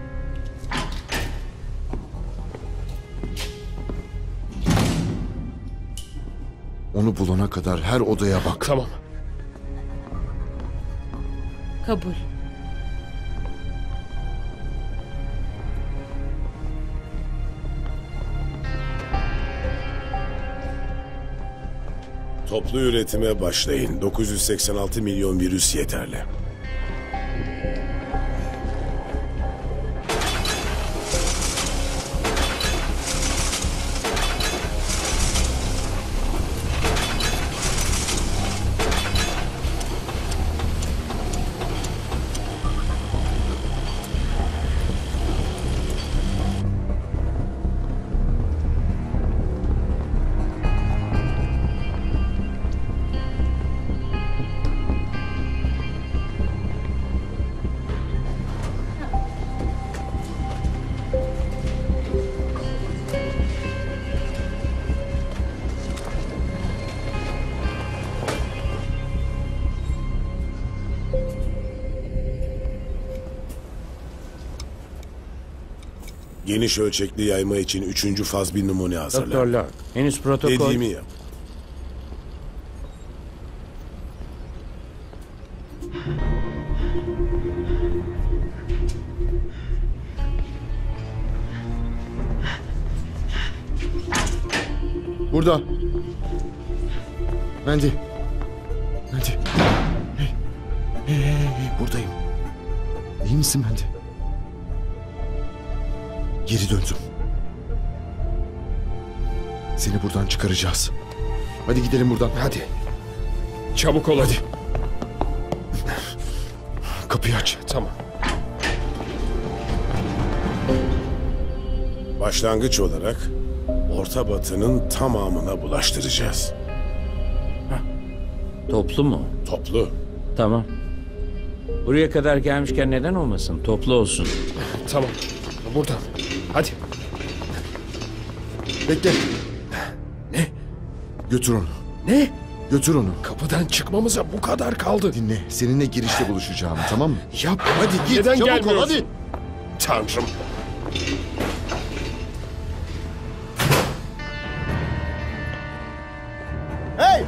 Onu bulana kadar her odaya bak. Tamam. Kabul. Toplu üretime başlayın. 986 milyon virüs yeterli. Geniş ölçekli yayma için 3. faz bir numune hazırla. Doktor Locke, henüz protokol... Dediğimi yap. Burada. Mendi. Hey, buradayım. İyi misin Mendi? Geri döndüm. Seni buradan çıkaracağız. Hadi gidelim buradan. Hadi. Çabuk ol hadi. Kapıyı aç. Tamam. Başlangıç olarak Orta Batı'nın tamamına bulaştıracağız. Toplu mu? Toplu. Tamam. Buraya kadar gelmişken neden olmasın? Toplu olsun. Tamam. Buradan. Hadi. Bekle. Ne? Götür onu. Ne? Götür onu. Kapıdan çıkmamıza bu kadar kaldı. Dinle. Seninle girişte buluşacağım, tamam mı? Yap. Hadi git. Neden çabuk gelmiyorsun? ol hadi. Tanrım. Hey!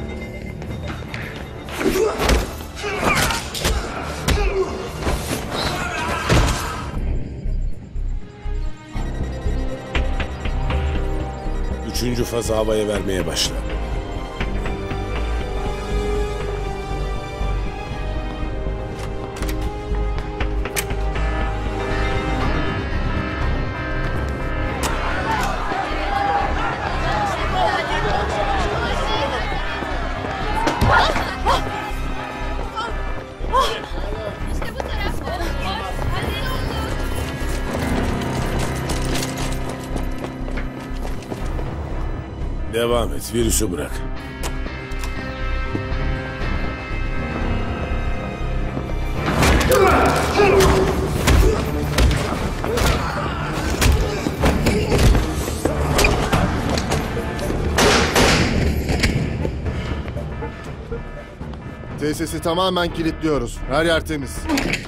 Üçüncü fazı havaya vermeye başla. Devam et, virüsü bırak. Tesisi tamamen kilitliyoruz. Her yer temiz.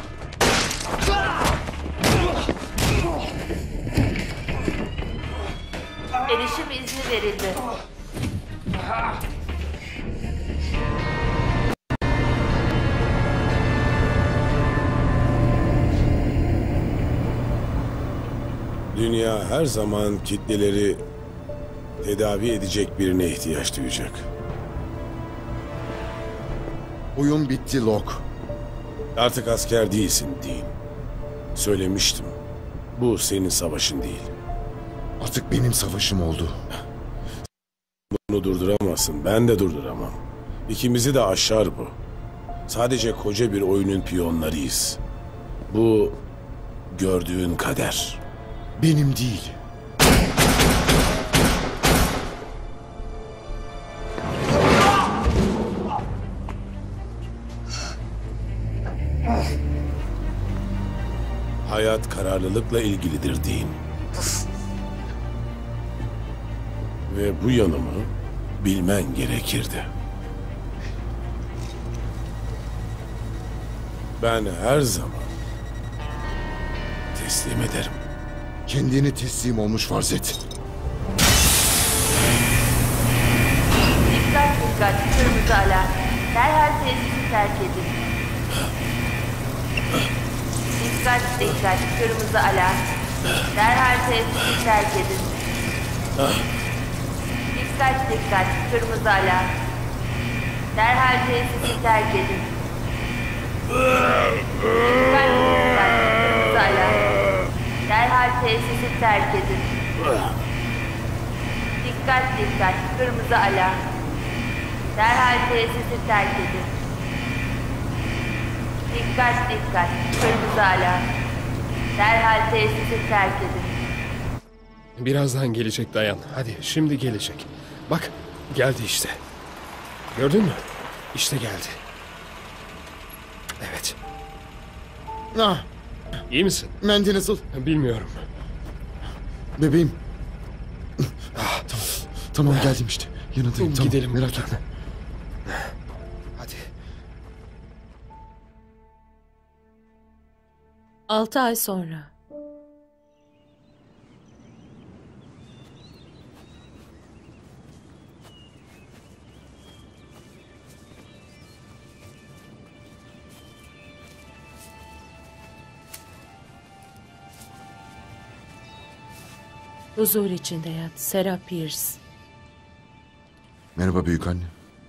Erişim izni verildi. Dünya her zaman kitleleri tedavi edecek birine ihtiyaç duyacak. Oyun bitti Locke. Artık asker değilsin Dean. Söylemiştim. Bu senin savaşın değil. Artık benim savaşım oldu. Bunu durduramazsın. Ben de durduramam. İkimizi de aşar bu. Sadece koca bir oyunun piyonlarıyız. Bu gördüğün kader. Benim değil. Hayat kararlılıkla ilgilidir Dean. Ve bu yanımı bilmen gerekirdi. Ben her zaman teslim ederim. Kendini teslim olmuş farz et. Dikkat dikkat, kırmızı alarm. Derhal tesisi terk edin. Dikkat dikkat, kırmızı alarm. Derhal tesisi terk edin. Dikkat dikkat, kırmızı alarm. Derhal tesisi terk edin. Dikkat dikkat, kırmızı alarm. Derhal tesisi terk edin. Dikkat dikkat, kırmızı alarm. Derhal tesisi terk edin. Dikkat dikkat, kırmızı alarm. Derhal tesisi terk edin. Birazdan gelecek dayan. Hadi şimdi gelecek. Bak geldi işte. Gördün mü? İşte geldi. Evet. Ah, İyi misin? Mandy nasıl? Bilmiyorum. Bebeğim. Tamam. Tamam geldim işte. Yanındayım. Tamam, Gidelim merak buradan. etme. Hadi. 6 ay sonra. Huzur içinde yat. Sarah Pierce. Merhaba büyük anne.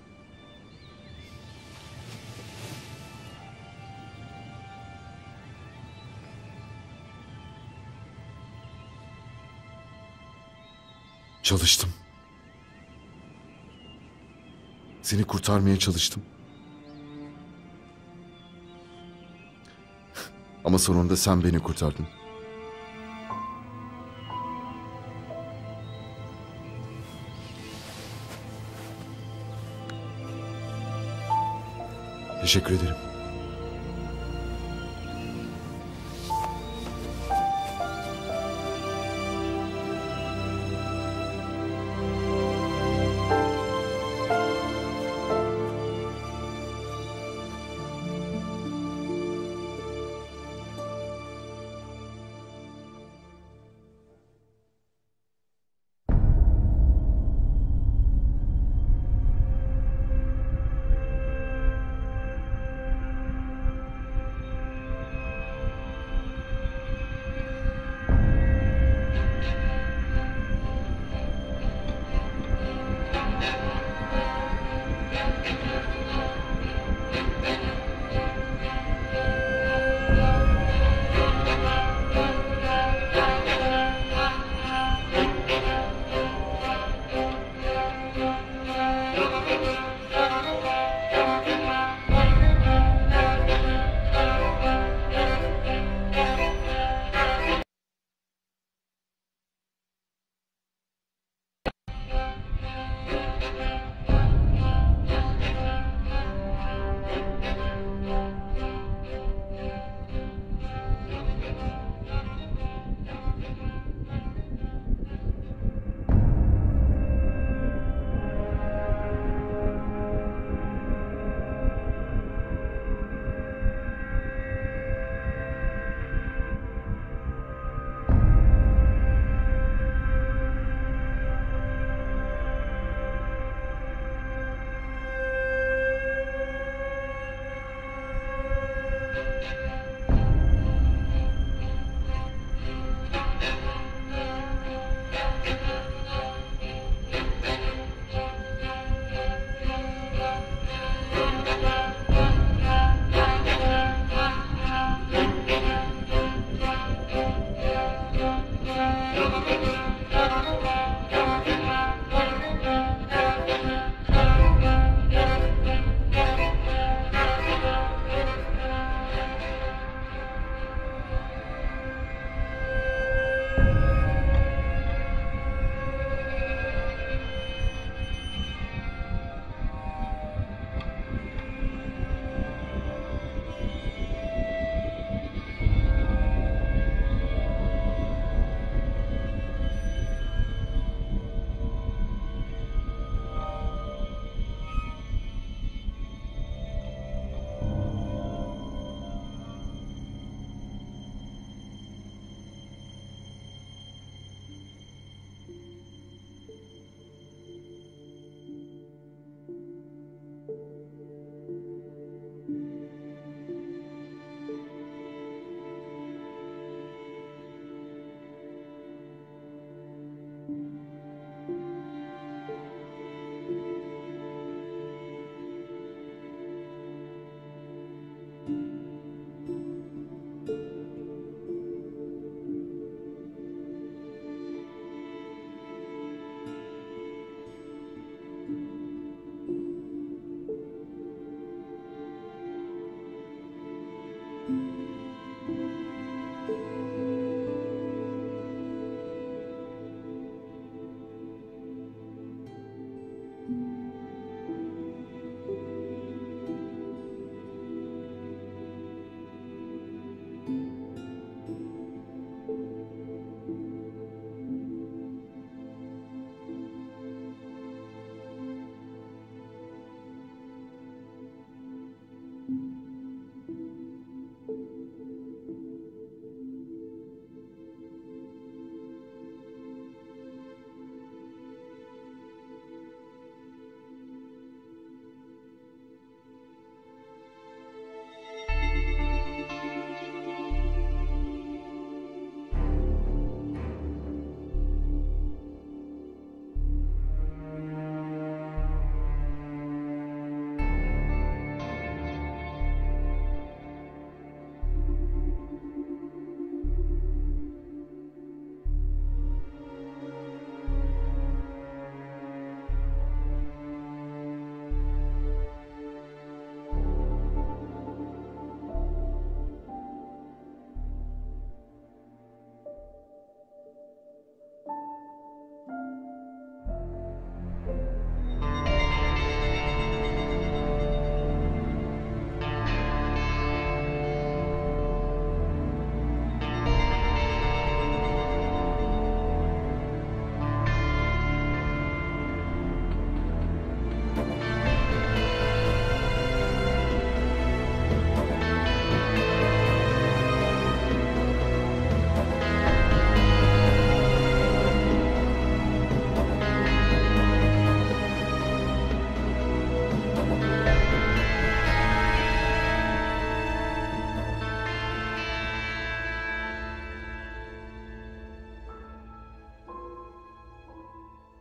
Çalıştım. Seni kurtarmaya çalıştım. Ama sonunda sen beni kurtardın. Teşekkür ederim.